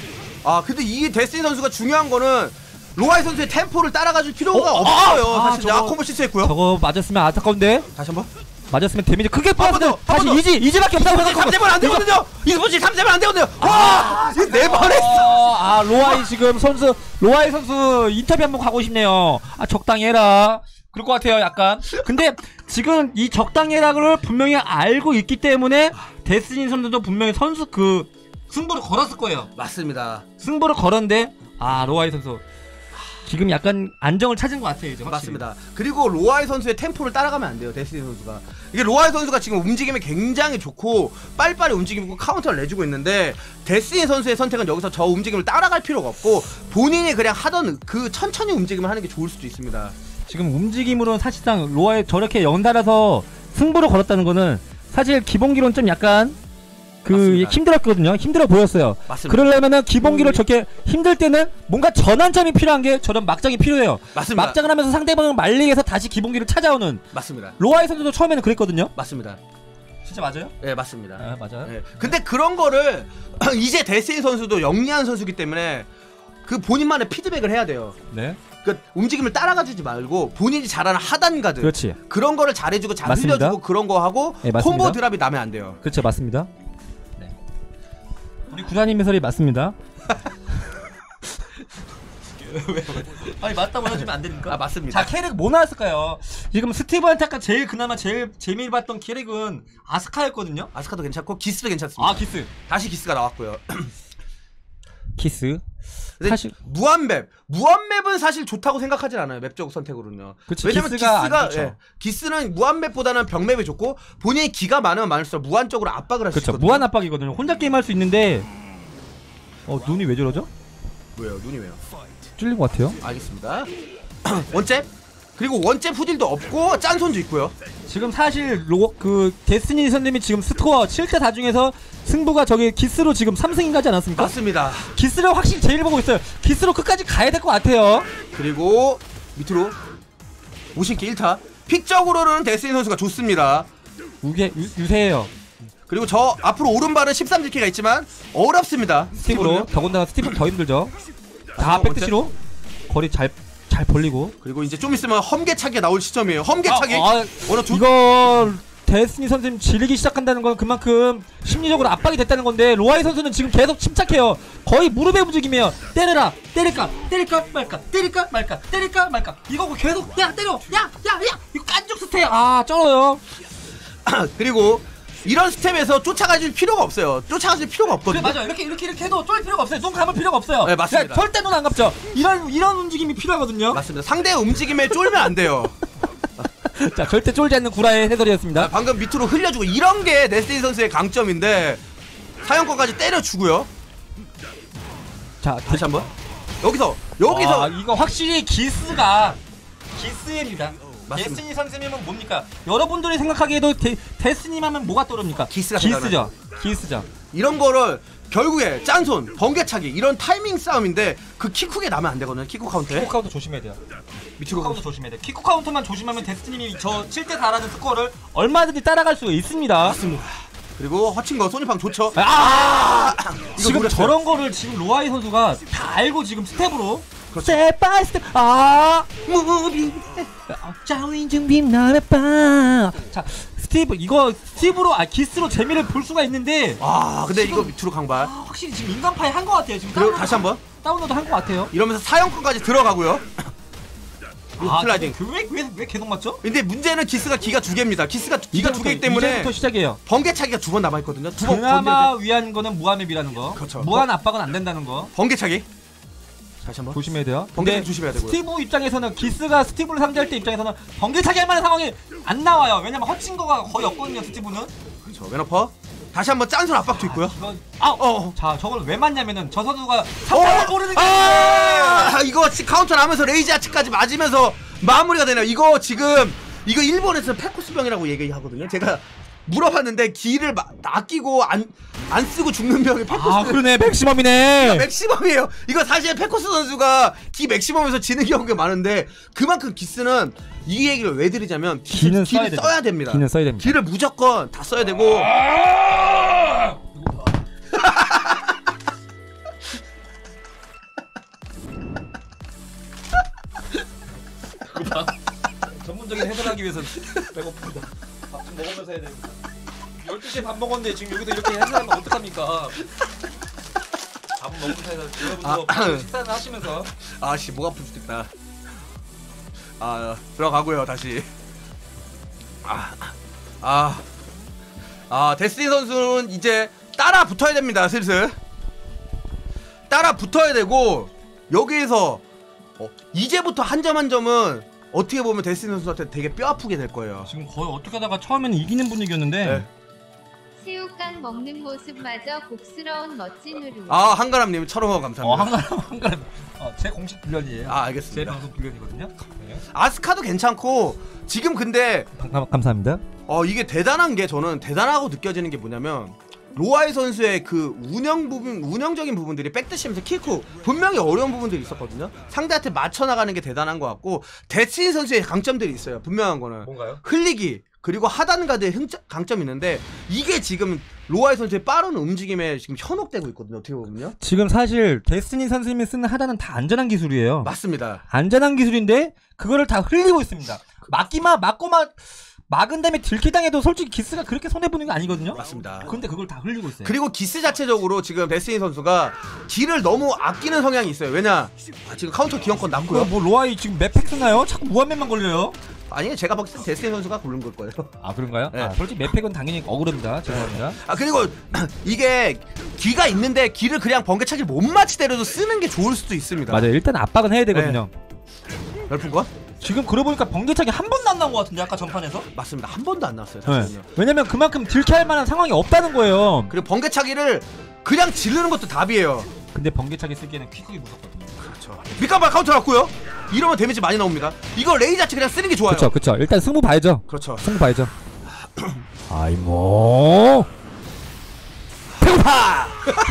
아 근데 이 데스틴 선수가 중요한 거는 로아이 선수의 템포를 따라가줄 필요가 어, 없어요. 아, 사실 저거- 아 콤보 실수했고요. 저거 맞았으면 안타까운데. 다시 한번. 맞았으면 데미지 크게 한 번 빠졌는데 더, 한 다시 번 더. 이지 이지밖에 없다고 삼 생각하고 대면 안 되거든요. 이스포츠 삼 대면 안 되거든요. 와, 이거 네 번 했어. 아, 아 로아이 지금 선수 로아이 선수 인터뷰 한번 가고 싶네요. 아 적당히 해라. 그럴 것 같아요, 약간. 근데 지금 이 적당히 해라를 분명히 알고 있기 때문에 데스틴 선수도 분명히 선수 그 승부를 걸었을 거예요. 맞습니다. 승부를 걸었는데 아 로아이 선수 지금 약간 안정을 찾은 것 같아요, 이제 확실히. 맞습니다. 그리고 로아이 선수의 템포를 따라가면 안 돼요. 데스틴 선수가. 이게 로아이 선수가 지금 움직임이 굉장히 좋고 빨리빨리 움직이고 카운터를 내주고 있는데 데스틴 선수의 선택은 여기서 저 움직임을 따라갈 필요가 없고 본인이 그냥 하던 그 천천히 움직임을 하는 게 좋을 수도 있습니다. 지금 움직임으로는 사실상 로아에 저렇게 연달아서 승부를 걸었다는 거는 사실 기본기로는 좀 약간 그 맞습니다. 힘들었거든요. 힘들어 보였어요. 맞습니다. 그러려면은 기본기로 저렇게 힘들 때는 뭔가 전환점이 필요한 게 저런 막장이 필요해요. 맞습니다. 막장을 하면서 상대방을 말리게 해서 다시 기본기를 찾아오는 맞습니다. 로아이 선수도 처음에는 그랬거든요. 맞습니다. 진짜 맞아요? 네, 맞습니다. 아, 맞아요. 네. 근데 그런 거를 이제 데스틴 선수도 영리한 선수기 때문에 그 본인만의 피드백을 해야 돼요. 네. 그 움직임을 따라가주지 말고 본인이 잘하는 하단 가드 그렇지. 그런 거를 잘해주고 잘 맞습니다. 흘려주고 그런 거 하고 네, 맞습니다. 콤보 드랍이 나면 안 돼요. 그렇죠, 맞습니다. 네. 우리 구사님 해설이 맞습니다. 아니 맞다고 해주면 안 됩니까? 아 맞습니다. 자, 캐릭 뭐 나왔을까요? 지금 스티브한테 아까 제일 그나마 제일 재미를 봤던 캐릭은 아스카였거든요. 아스카도 괜찮고 기스도 괜찮습니다. 아, 기스. 다시 기스가 나왔고요. 키스. 근데 사실 무한맵 무한맵은 사실 좋다고 생각하진 않아요. 맵적 선택으로는요. 그치, 왜냐면 기스가 기스가, 안 좋죠. 예, 기스는 무한맵보다는 벽맵이 좋고 본인이 기가 많으면 많을수록 무한적으로 압박을 할 수 그렇죠. 있거든요. 무한 압박이거든요. 혼자 게임할 수 있는데 어, 눈이 왜 저러죠? 왜요? 눈이 왜요? 찔린 것 같아요. 알겠습니다. 원잽 그리고 원잽 후딜도 없고 짠손도 있고요. 지금 사실 로, 그 데스티니 선님이 지금 스코어 칠 대 사 중에서 승부가 저기 기스로 지금 삼 승인 가지 않았습니까? 맞습니다. 기스를 확실히 제일 보고 있어요. 기스로 끝까지 가야 될 것 같아요. 그리고 밑으로 오신기 일 타 픽적으로는 데스틴 선수가 좋습니다. 우게 유, 유세해요. 그리고 저 앞으로 오른발은 십삼 딜키가 있지만 어렵습니다. 스티브로 더군다나 스티브는 더 힘들죠. 다 어, 백대시로 거리 잘 잘 벌리고. 그리고 이제 좀 있으면 험개차기가 나올 시점이에요. 험개차기. 아, 아, 원어 두... 이거 데스니 선수님 지르기 시작한다는 건 그만큼 심리적으로 압박이 됐다는 건데 로아이 선수는 지금 계속 침착해요. 거의 무릎의 움직임이에요. 때려라, 때릴까, 때릴까 말까, 때릴까 말까, 때릴까 말까. 이거 계속 야 때려, 야, 야, 야. 이거 깐죽 스텝. 아 쩔어요. 그리고 이런 스텝에서 쫓아가줄 필요가 없어요. 쫓아가줄 필요가 없거든요. 그래 맞아. 이렇게 이렇게 이렇게 해도 쫄 필요가 없어요. 눈 감을 필요가 없어요. 네, 맞습니다. 야, 절대 눈 안 감죠. 이런 이런 움직임이 필요하거든요. 맞습니다. 상대의 움직임에 쫄면 안 돼요. 자, 절대 쫄지 않는 구라의 해설이었습니다. 아, 방금 밑으로 흘려주고 이런 게 데스티니 선수의 강점인데 사형권까지 때려주고요. 자, 다시 한번 여기서 여기서 아, 이거 확실히 기스가 기스입니다. 맞습니다. 데스니 선생님은 뭡니까? 여러분들이 생각하기에도 데, 데스님 하면 뭐가 떠오릅니까? 기스가 기스죠. 기스죠. 이런 거를 결국에 짠손, 번개차기 이런 타이밍 싸움인데 그 킥쿡에 나면 안 되거든요. 킥쿡 카운터에. 킥쿡 카운터 조심해야 돼요. 미치고 킥쿡 카운터 조심해야 돼요. 킥쿡 카운터만 조심하면 데스님이 저 칠 대 사라는 스코어를 얼마든지 따라갈 수가 있습니다. 맞습니다. 그리고 허친 거 소니팡 좋죠. 아! 지금 노렸어요. 저런 거를 지금 로아이 선수가 다 알고 지금 스텝으로 그렇죠. 스텝 바이 스텝 아 무비 짜윈 준비 나의 밤. 자 스티브 이거 스티브로 아 기스로 재미를 볼 수가 있는데 아 근데 지금- 이거 밑으로 강발. 아, 확실히 지금 인간파에 한 것 같아요. 지금 그리고 다운로드 다시 한번 다운로드 한 것 같아요. 이러면서 사형권까지 들어가고요. 아, 슬라이딩. 왜왜 왜, 왜 계속 맞죠? 근데 문제는 기스가 기가 두 개입니다. 기스가 기가 두 개이기 때문에 이제부터 시작이에요. 번개차기가 두 번 남아 있거든요. 두 번 그나마 위한 거는 무한맵이라는 거. 그렇죠. 무한 압박은 안 된다는 거. 번개차기. 다시 한번. 조심해야 돼요. 번개차기 근데 조심해야 되고요. 스티브 입장에서는 기스가 스티브를 상대할 때 입장에서는 번개차기 할 만한 상황이 안 나와요. 왜냐면 허친 거가 거의 없거든요. 스티브는. 그렇죠. 왼어퍼. 다시 한번 짠손 압박도 있고요. 이건 아, 어. 자 저걸 왜 맞냐면은 저 선수가 상황을 모르는 게 아, 이거 지- 카운터 나면서 레이지 아치까지 맞으면서 마무리가 되네요. 이거 지금 이거 일본에서 페코스병이라고 얘기하거든요. 제가 물어봤는데 기를 마, 아끼고 안, 안 쓰고 죽는 병이 페코스. 아 그러네 맥시멈이네. 맥시멈이에요. 이거 사실 페코스 선수가 기 맥시멈에서 지는 경우가 많은데 그만큼 기스는 이 얘기를 왜 드리자면 기, 기는 기를 써야 써야 됩니다. 기는 써야 됩니다. 기를 무조건 다 써야 되고. 전문적인 해설하기 위해서는 배고픕니다. 밥 좀 먹으면서 해야 됩니다. 열두 시에 밥 먹었는데 지금 여기서 이렇게 해설하면 어떡합니까? 밥 먹으면서 해서 여러분도 아, 식사는 하시면서 아씨 목 아프 죽겠다. 아 들어가고요 다시. 아, 아, 아 데스티 선수는 이제 따라 붙어야 됩니다. 슬슬 따라 붙어야 되고 여기에서 어, 이제부터 한 점 한 점은 어떻게 보면 데스티 선수한테 되게 뼈 아프게 될 거예요. 지금 거의 어떻게 하다가 처음에는 이기는 분위기였는데 네. 새우깡 먹는 모습마저 복스러운 멋진 흐름. 아 한가람님 천원 어 감사합니다. 한가람 한가람 어, 제 공식 불련이에요. 아 제 알겠습니다. 방송 불련이거든요. 네. 아스카도 괜찮고 지금 근데 감, 감사합니다. 어 이게 대단한 게 저는 대단하고 느껴지는 게 뭐냐면 로아이 선수의 그 운영 부분 운영적인 부분들이 백드시면서 킥후 분명히 어려운 부분들이 있었거든요. 상대한테 맞춰 나가는 게 대단한 것 같고 데스틴 선수의 강점들이 있어요. 분명한 거는 뭔가요? 흘리기 그리고 하단 가드의 흥, 강점이 있는데 이게 지금 로아이 선수의 빠른 움직임에 지금 현혹되고 있거든요. 어떻게 보면요. 지금 사실 데스티니 선생님이 쓰는 하단은 다 안전한 기술이에요. 맞습니다. 안전한 기술인데 그거를 다 흘리고 있습니다. 맞기만 맞고만 막은 다음에 들키당해도 솔직히 기스가 그렇게 손해보는 게 아니거든요. 맞습니다. 근데 그걸 다 흘리고 있어요. 그리고 기스 자체적으로 지금 데스틴 선수가 딜을 너무 아끼는 성향이 있어요. 왜냐 아, 지금 카운터 기원권 남고요. 뭐 로아이 지금 맵팩 쓰나요? 자꾸 무한맵만 걸려요. 아니 제가 봤을 때 데스틴 선수가 고른 걸 거예요. 아 그런가요? 네. 아, 솔직히 맵팩은 당연히 억울합니다. 죄송합니다. 아 그리고 이게 기가 있는데 기를 그냥 번개차기를 못 맞히더라도 쓰는 게 좋을 수도 있습니다. 맞아요. 일단 압박은 해야 되거든요. 열풍 건? 지금 그러고 보니까 번개차기 한 번도 안 나온 것 같은데 아까 전판에서? 맞습니다. 한 번도 안 나왔어요. 네. 사실은요. 왜냐면 그만큼 들켜할 만한 상황이 없다는 거예요. 그리고 번개차기를 그냥 지르는 것도 답이에요. 근데 번개차기 쓰기에는 퀵하게 무섭거든요. 그렇죠. 밑간발 카운터 났고요. 이러면 데미지 많이 나옵니다. 이거 레이 자체 그냥 쓰는 게 좋아요. 그쵸 그쵸. 일단 승부 봐야죠. 그렇죠. 승부 봐야죠. 아이모 배고파.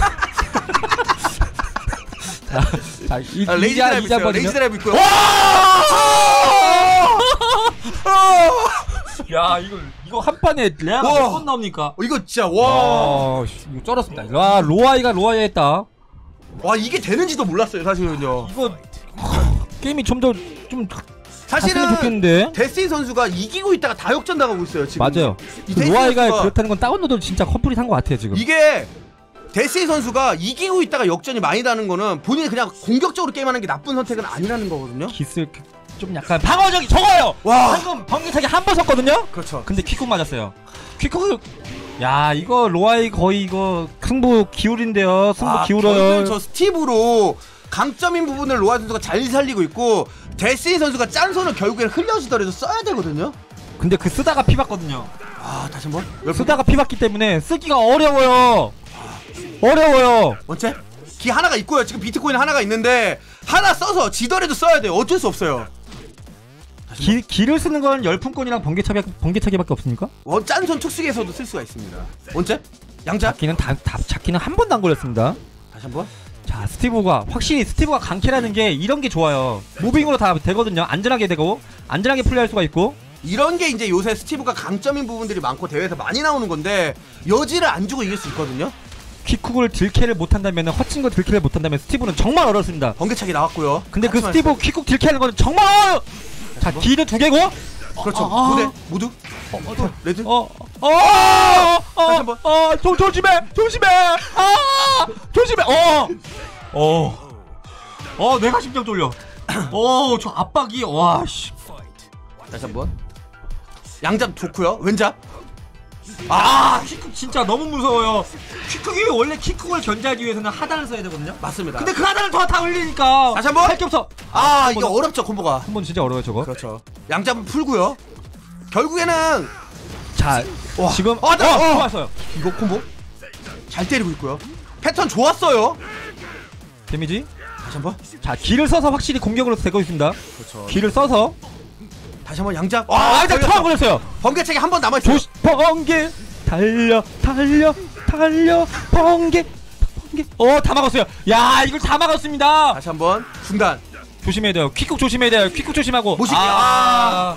자, 자 이, 아, 레이지 이자 드라이브 이자 있어요. 레이지 버리죠. 드라이브 있고요. 야 이거 이거 한 판에 레아가 와. 몇 번 나옵니까? 어, 이거 진짜 와. 와 씨, 이거 쩔었습니다. 와 로아이가 로아이 했다. 와 이게 되는지도 몰랐어요 사실은요. 이거 하, 게임이 좀 더 좀 사실은 갔으면 좋겠는데. 데스틴 선수가 이기고 있다가 다 역전 당하고 있어요 지금. 맞아요. 이 그 데스틴 로아이가 선수가 그렇다는 건 다운로드 진짜 컴플릿 한 것 같아요 지금. 이게 데스틴 선수가 이기고 있다가 역전이 많이 나는 거는 본인이 그냥 공격적으로 게임하는 게 나쁜 선택은 아니라는 거거든요. 기스 좀 약간 방어적이 저거요. 와. 방금 번개차기 한 번 썼거든요. 그렇죠. 근데 퀵쿡 맞았어요. 퀵쿡 야 이거 로아이 거의 이거 승부 기울인데요. 승부 아, 기울어요. 결국엔 저 스티브로 강점인 부분을 로아 선수가 잘 살리고 있고 데스틴 선수가 짠 손을 결국엔 흘려지더라도 써야 되거든요. 근데 그 쓰다가 피 받거든요. 아 다시 한번 쓰다가 피 받기 때문에 쓰기가 어려워요. 어려워요. 번째 기 하나가 있고요. 지금 비트코인 하나가 있는데 하나 써서 지더라도 써야 돼요. 어쩔 수 없어요. 기, 기를 쓰는 건 열풍권이랑 번개차기 번개차기밖에 없습니까? 원 짠손 특수기에서도 쓸 수가 있습니다. 번째 양자 잡기는 다, 다 잡기는 한 번도 안 걸렸습니다. 다시 한번. 자 스티브가 확실히 스티브가 강캐라는 게 이런 게 좋아요. 무빙으로 다 되거든요. 안전하게 되고 안전하게 플레이할 수가 있고. 이런 게 이제 요새 스티브가 강점인 부분들이 많고 대회에서 많이 나오는 건데 여지를 안 주고 이길 수 있거든요. 퀵쿡을 딜캐를 못한다면 허친 거 딜캐를 못한다면 스티브는 정말 어렵습니다. 번개차기 나왔고요. 근데 그 하지만- 스티브 퀵쿡 딜캐하는 거는 정말 어려워요. 자 기는 두 개고. 그렇죠. 어, 어, 무대 어. 무드 어, 어, 레드 어, 어, 어, 다시 한 번. 어, 조, 조심해, 조심해, 아, 조심해, 어, 어, 어, 내가 심장 쫄려. 어, 저 압박이, 와, 씨. 다시 한번. 양잡 좋고요. 왼잡. 아, 킥쿡 진짜 너무 무서워요. 킥쿡이 원래 킥쿡을 견제하기 위해서는 하단을 써야 되거든요. 맞습니다. 근데 그 하단을 더 다 흘리니까. 다시 한 번. 할 게 없어. 아 이게 번- 어렵죠 콤보가. 한 번 진짜 어려워요 저거. 그렇죠. 양잡은 풀고요. 결국에는 자, 와. 지금 어, 나- 어. 좋았어요. 이거 콤보 잘 때리고 있고요. 패턴 좋았어요. 데미지. 다시 한번. 자, 기를 써서 확실히 공격으로 되고 있습니다. 그렇죠. 기를 써서. 다시 한번 양잡. 아, 일단 걸렸어. 처음 걸렸어요. 번개책이 한 번 남아 있어요. 조시 번개 달려 달려 달려 번개 번개 어 다 막았어요. 야 이걸 다 막았습니다. 다시 한번 중단. 조심해야 돼요. 퀵쿡 조심해야 돼요. 퀵쿡 조심하고. 모시기. 아.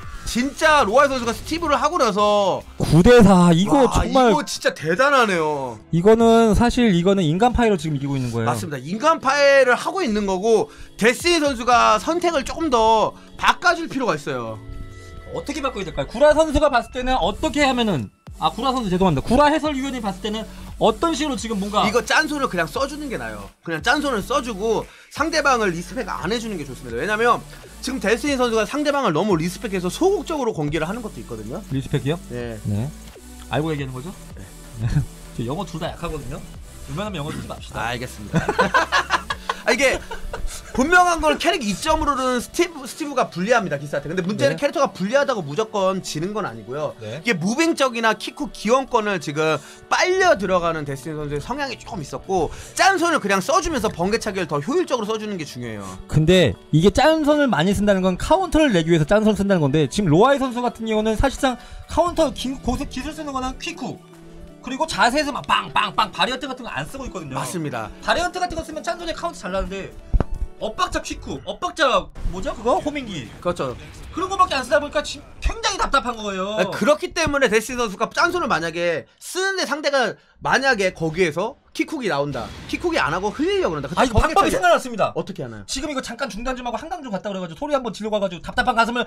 진짜 로아 선수가 스티브를 하고 나서 구 대 사 이거 와, 정말 이거 진짜 대단하네요. 이거는 사실 이거는 인간 파이로 지금 이기고 있는 거예요. 맞습니다. 인간 파해를 하고 있는 거고 데스니 선수가 선택을 조금 더 바꿔줄 필요가 있어요. 어떻게 바꿔야 될까요? 구라 선수가 봤을 때는 어떻게 하면은 아 구라 선수 죄송합니다. 구라 해설위원이 봤을 때는 어떤 식으로 지금 뭔가 이거 짠손을 그냥 써주는 게 나아요. 그냥 짠손을 써주고 상대방을 리스펙 안 해주는 게 좋습니다. 왜냐면 지금 데스니 선수가 상대방을 너무 리스펙해서 소극적으로 공개를 하는 것도 있거든요. 리스펙이요? 네. 네. 알고 얘기하는 거죠? 네. 저 영어 둘 다 약하거든요. 웬만하면 영어 쓰지 맙시다. 알겠습니다. 아, 이게 분명한 건 캐릭 이 점으로는 스티브, 스티브가 불리합니다 기사한테. 근데 문제는 네. 캐릭터가 불리하다고 무조건 지는 건 아니고요. 네. 이게 무빙적이나 킥쿡 기원권을 지금 빨려 들어가는 데스니 선수의 성향이 조금 있었고 짠손을 그냥 써주면서 번개차기를 더 효율적으로 써주는 게 중요해요. 근데 이게 짠선을 많이 쓴다는 건 카운터를 내기 위해서 짠선을 쓴다는 건데 지금 로아이 선수 같은 경우는 사실상 카운터 기, 고속 기술 쓰는 거는 퀵쿡 그리고 자세에서 막 빵빵빵 바리어트 같은 거 안 쓰고 있거든요. 맞습니다. 바리어트 같은 거 쓰면 짠선에 카운터 잘 나는데 엇박자 퀵쿡 엇박자 뭐죠 그거? 호밍기 그렇죠. 그런 거밖에 안 쓰다 보니까 지금 굉장히 답답한 거예요. 아, 그렇기 때문에 데스니 선수가 짠손을 만약에 쓰는데 상대가 만약에 거기에서 킥쿡이 나온다. 킥쿡이 안 하고 흘리려고 그런다. 아 이거 방법이 생각났습니다. 어떻게 하나요? 지금 이거 잠깐 중단 좀 하고 한강 좀 갔다 그래가지고 소리 한번 지르고 와가지고 답답한 가슴을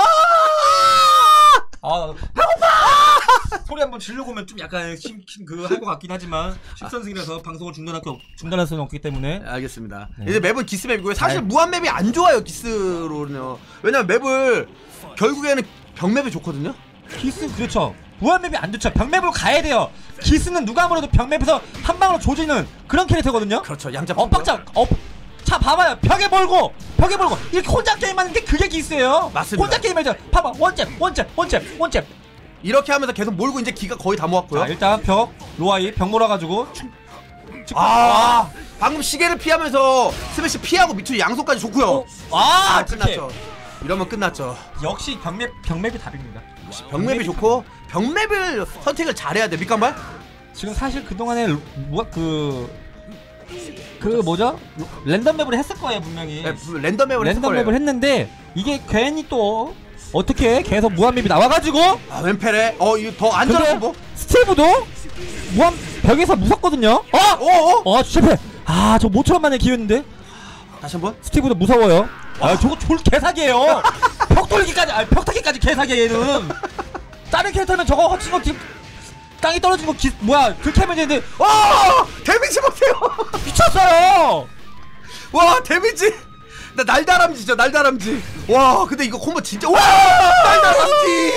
아, 아 배고파 소리 한번 지르고 오면 좀 약간 그할 것 같긴 하지만 식선승이라서 방송을 중단할 수 없, 중단할 수는 없기 때문에 네, 알겠습니다. 네. 이제 맵은 기스 맵이고요. 사실 네. 무한 맵이 안 좋아요 기스로는요. 왜냐면 맵을 결국에는 병맵이 좋거든요. 기스 그렇죠. 무한맵이 안 좋죠. 병맵으로 가야 돼요. 기스는 누가 아무래도 병맵에서 한 방으로 조지는 그런 캐릭터거든요. 그렇죠. 양자 엇박자 엇. 자 봐봐요. 벽에 몰고 벽에 몰고 이렇게 혼자 게임하는 게 그게 기스예요. 맞습니다. 혼자 게임하죠. 봐봐 원잽 원잽 원잽 원잽. 이렇게 하면서 계속 몰고 이제 기가 거의 다 모았고요. 자 일단 벽 로아이 벽 몰아가지고 충, 축- 아, 방금 시계를 피하면서 스매시 피하고 밑으로 양손까지 좋고요. 어? 아, 아, 끝났죠. 이러면 끝났죠. 역시 병맵 병맵이 답입니다. 병맵이 좋고 병맵을 선택을 잘해야 돼. 밑간발? 지금 사실 그 동안에 뭐가 그. 그 뭐죠? 랜덤 맵을 했을 거예요 분명히. 네, 랜덤 맵을 했을 랜덤 거예요. 맵을 했는데 이게 괜히 또 어떻게 계속 무한맵이 나와가지고 아 왼패래. 어 이거 더 안전한 거 뭐? 스티브도 무한 벽에서 무섭거든요. 어! 어어? 어 실패. 아 저 모처럼 만에 기회였는데. 다시 한번. 스티브도 무서워요. 아 저거 졸 개사기예요. 벽 돌기까지 아 벽타기까지 개사기야 얘는. 다른 캐릭터는 저거 허친 거 뒤, 땅이 떨어진 거 기, 뭐야 들켜면 되는데 어 데미지 보세요. 미쳤어요. 와 데미지. 나 날다람쥐죠 날다람쥐. 와 근데 이거 콤보 진짜 와 날다람쥐.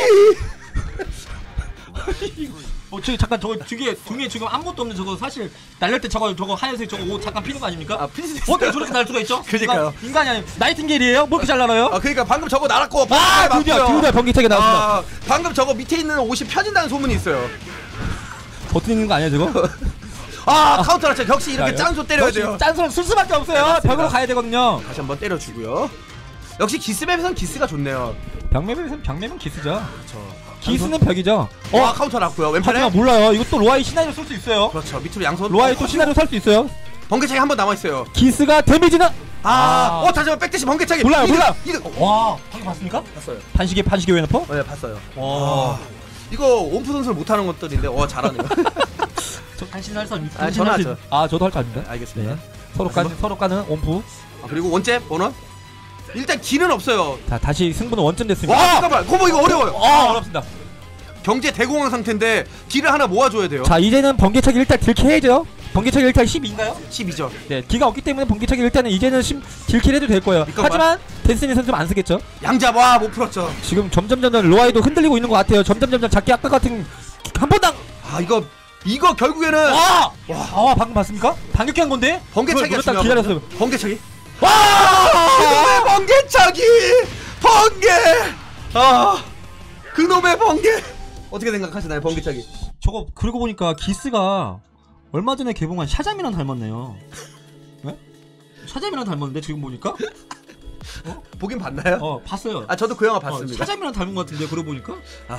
어 저기 잠깐 저거 등에 등에 지금 아무것도 없는 저거 사실 날릴 때 저거 저거 하얀색 저거 옷 잠깐 피는 거 아닙니까? 아 피지. 어떻게 저렇게 날 수가 있죠? 그러니까요. 인간, 인간이 아니 나이팅게일이에요? 뭐 이렇게 잘 날아요? 아 그러니까 방금 저거 날았고. 아 드디어 드디어 번개차기 나왔습니다. 아 방금 저거 밑에 있는 옷이 펴진다는 소문이 있어요. 버티는 거 아니야 저거? 아 카운터 라차 역시 이렇게 자, 짠소 때려야 역시 돼요. 짠소는 쓸 수밖에 없어요. 네, 맞습니다. 벽으로 가야 되거든요. 다시 한번 때려주고요. 역시 기스맵에선 기스가 좋네요. 벽맵에서는 벽맵은 기스죠. 그렇죠. 기스는 벽이죠. 어 어 카운터 났고요. 왼팔에. 하지만 몰라요. 이것도 로아이 시나리오 쓸 수 있어요. 그렇죠. 밑으로 양손. 로아이 어, 또 시나리오 살 수 있어요. 번개차기 한 번 남아 있어요. 기스가 데미지는 아, 아. 어 다시 한번 백대시 번개차기. 몰라요, 이득, 몰라. 이득. 와 방금 봤습니까? 봤어요. 반시계 반시계 웨너퍼? 네 봤어요. 와. 이거 옴프 선수를 못하는 것들인데 어 잘하네요. 저 당신 할 수, 아, 당신 저는 할 수- 하죠. 아 저도 할 줄 압니다. 알겠습니다. 네. 서로 까는 서로 까는 온프. 아, 그리고 원잽 원원. 일단 기는 없어요. 자 다시 승부는 원점 됐습니다. 와 잠깐만. 고모 이거 어려워요. 아 어렵습니다. 경제 대공황 상태인데 기를 하나 모아줘야 돼요. 자 이제는 번개차기 일단 딜캐해야죠. 번개차기 일단 십이인가요? 십이죠. 네 기가 없기 때문에 번개차기 일단은 이제는 십 딜캐 해도 될 거예요. 잠깐만. 하지만 데스니 선수 안 쓰겠죠. 양잡 와못 풀었죠. 지금 점점 점점 로아이도 흔들리고 있는 것 같아요. 점점 점점 작게 아까 같은 한 번당. 아 이거 이거 결국에는 와! 와! 아 방금 봤습니까? 반격한 건데? 번개차기가 딱 중요하거든요. 기다렸어요. 번개차기. 와! 그놈의 번개차기! 번개! 아, 그놈의 번개! 어떻게 생각하시나요, 번개차기? 저거 그러고 보니까 기스가 얼마 전에 개봉한 샤잠이랑 닮았네요. 네? 샤잠이랑 닮았는데 지금 보니까? 보긴 봤나요? 어 봤어요. 아, 저도 그 영화 어, 봤습니다. 샤잠이랑 닮은 것 같은데 그러고 보니까?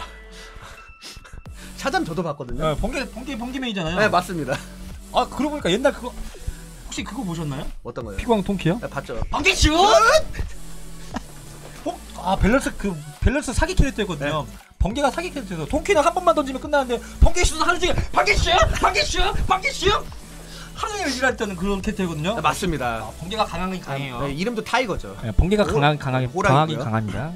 샤잠 저도 봤거든요. 네, 번개 번개 번개맨이잖아요. 네, 맞습니다. 아 그러고 보니까 옛날 그거 혹시 그거 보셨나요? 어떤 거요? 피광 통키요? 네, 봤죠. 번개슛! 어? 아 밸런스 그 밸런스 사기 캐릭터였거든요. 번개가 사기 캐릭터여서 통키는 한 번만 던지면 끝나는데 번개슛은 하루 종일 번개슛! 번개슛! 번개슛! 하루 종일 일할 때는 그런 캐릭터거든요. 네, 맞습니다. 아, 번개가 강하긴 강해요. 네, 이름도 타이거죠. 네, 번개가 호- 강하, 강하게, 호랑이고요. 강하긴 강합니다.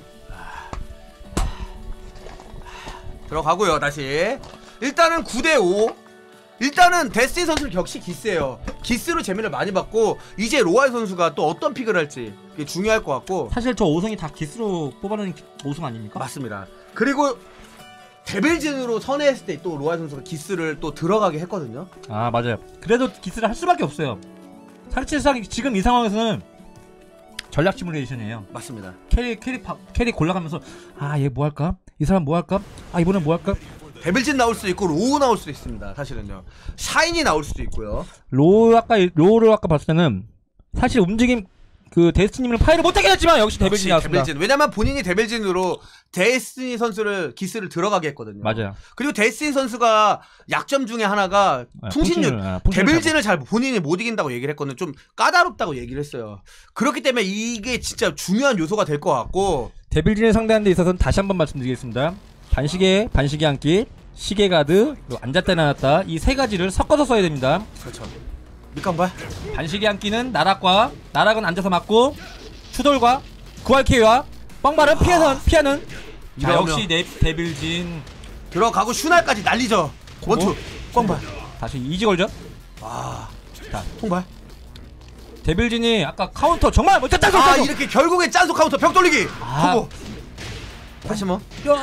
들어가고요, 다시. 일단은 구 대 오. 일단은 데스티 선수는 격시 기스예요. 기스로 재미를 많이 받고 이제 로아이 선수가 또 어떤 픽을 할지 그게 중요할 것 같고. 사실 저 오성이 다 기스로 뽑아내는 오성 아닙니까? 맞습니다. 그리고 데빌진으로 선회했을 때 또 로아이 선수가 기스를 또 들어가게 했거든요. 아 맞아요. 그래도 기스를 할 수밖에 없어요. 사실상 지금 이 상황에서는 전략 시뮬레이션이에요. 맞습니다. 캐리 캐리 파, 캐리 골라가면서 아 얘 뭐 할까? 이 사람 뭐 할까? 아 이번엔 뭐 할까? 데빌진 나올 수도 있고 로우 나올 수도 있습니다. 사실은요. 샤인이 나올 수도 있고요. 로 아까 로를 아까 봤을 때는 사실 움직임 그 데스티님을 파이를 못하게 했지만 역시 데빌진이 나왔습니다. 데빌진. 왜냐면 본인이 데빌진으로 데스티니 선수를 기스를 들어가게 했거든요. 맞아요. 그리고 데스티니 선수가 약점 중에 하나가 아, 풍신율. 풍신율, 아, 풍신율 데빌진을 잘 본인이 못 이긴다고 얘기를 했거든요. 좀 까다롭다고 얘기를 했어요. 그렇기 때문에 이게 진짜 중요한 요소가 될 것 같고. 데빌진을 상대하는 데 있어서는 다시 한번 말씀드리겠습니다. 반시계, 반시계 한끼, 시계 가드, 그리고 앉았다 일어났다 이 세 가지를 섞어서 써야 됩니다. 그렇죠. 밑간발. 반시계 한끼는 나락과 나락은 앉아서 맞고 추돌과 구알케이와 뻥발은 피해서 피하는. 자 이러면 역시 네, 데빌진 들어가고 슈날까지 날리죠. 원투. 꽝발. 다시 이지 걸죠. 아. 자 통발. 데빌진이 아까 카운터 정말 멋졌다. 아 이렇게 결국에 짠소 카운터 벽 돌리기. 아. 보고. 다시 뭐.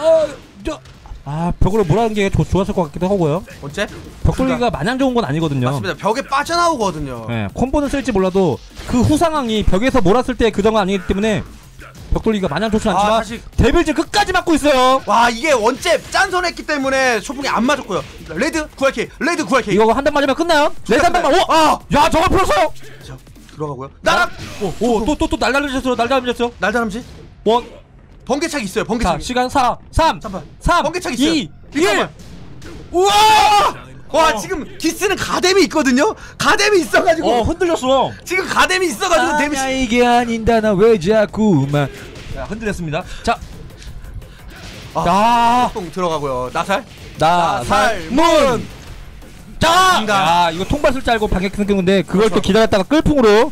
아 벽으로 몰아는 게 좋, 좋았을 것 같기도 하고요. 어째? 벽 돌리기가 마냥 좋은 건 아니거든요. 맞습니다. 벽에 빠져나오거든요. 네, 콤보는 쓸지 몰라도 그 후 상황이 벽에서 몰았을 때 그 정도 아니기 때문에 벽 돌리기가 마냥 좋진 않지만 아, 사실- 데빌진 끝까지 맞고 있어요. 와 이게 원잽 짠손했기 때문에 초풍이 안 맞았고요. 레드 구알케이 레드 구알케이. 이거 한 대 맞으면 끝나요. 레드 한 방만. 오! 아 야 저걸 풀었어요. 자, 들어가고요. 나락. 오또 또 또 날달리셨어요. 날달리셨어요. 날다람쥐. 원. 번개차기 있어요. 자 번개차기. 시간 사, 삼, 잠깐. 삼, 번개차기 있어요. 이, 일. 잠깐만. 우와! 와 어. 지금 기스는 가뎀이 있거든요. 가뎀이 있어가지고 어 흔들렸어. 지금 가뎀이 있어가지고 데미지. 이게 아닌다 나 왜 자꾸만. 자 흔들렸습니다. 자 아, 똥 들어가고요. 나살. 나살문. 자, 정답. 야 이거 통발 쓸 줄 알고 방역 생겼는데 그걸 또 기다렸다가 끌풍으로.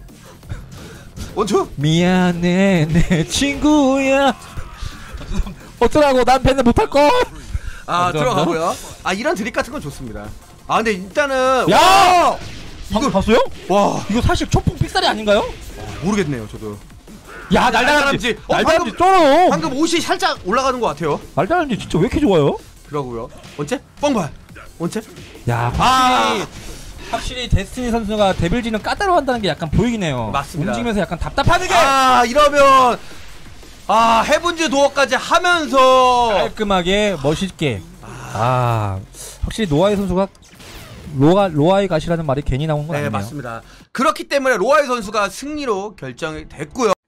원투. 미안해 내 친구야. 어쩌라고 난 밴드 못할 걸. 아, 감사합니다. 들어가고요. 아, 이런 드립 같은 건 좋습니다. 아, 근데 일단은 야, 이거 이걸- 봤어요? 와, 이거 사실 초풍 픽살이 아닌가요? 모르겠네요, 저도. 야 날다람쥐, 날다람쥐. 어, 날다람쥐 방금- 쩔어. 방금 옷이 살짝 올라가는 것 같아요. 날다람쥐 진짜 왜 이렇게 좋아요? 그러고요. 원체? 뻥발. 원체? 야 확실히 확실히 데스티니 선수가 데빌지는 까다로워한다는 게 약간 보이긴 해요. 맞습니다. 움직이면서 약간 답답하게 아, 이러면 아, 헤븐즈 도어까지 하면서 깔끔하게 멋있게. 아 확실히 노아이 선수가 로아 로아이 가시라는 말이 괜히 나온 건 네, 아니네요. 맞습니다. 그렇기 때문에 로아이 선수가 승리로 결정이 됐고요.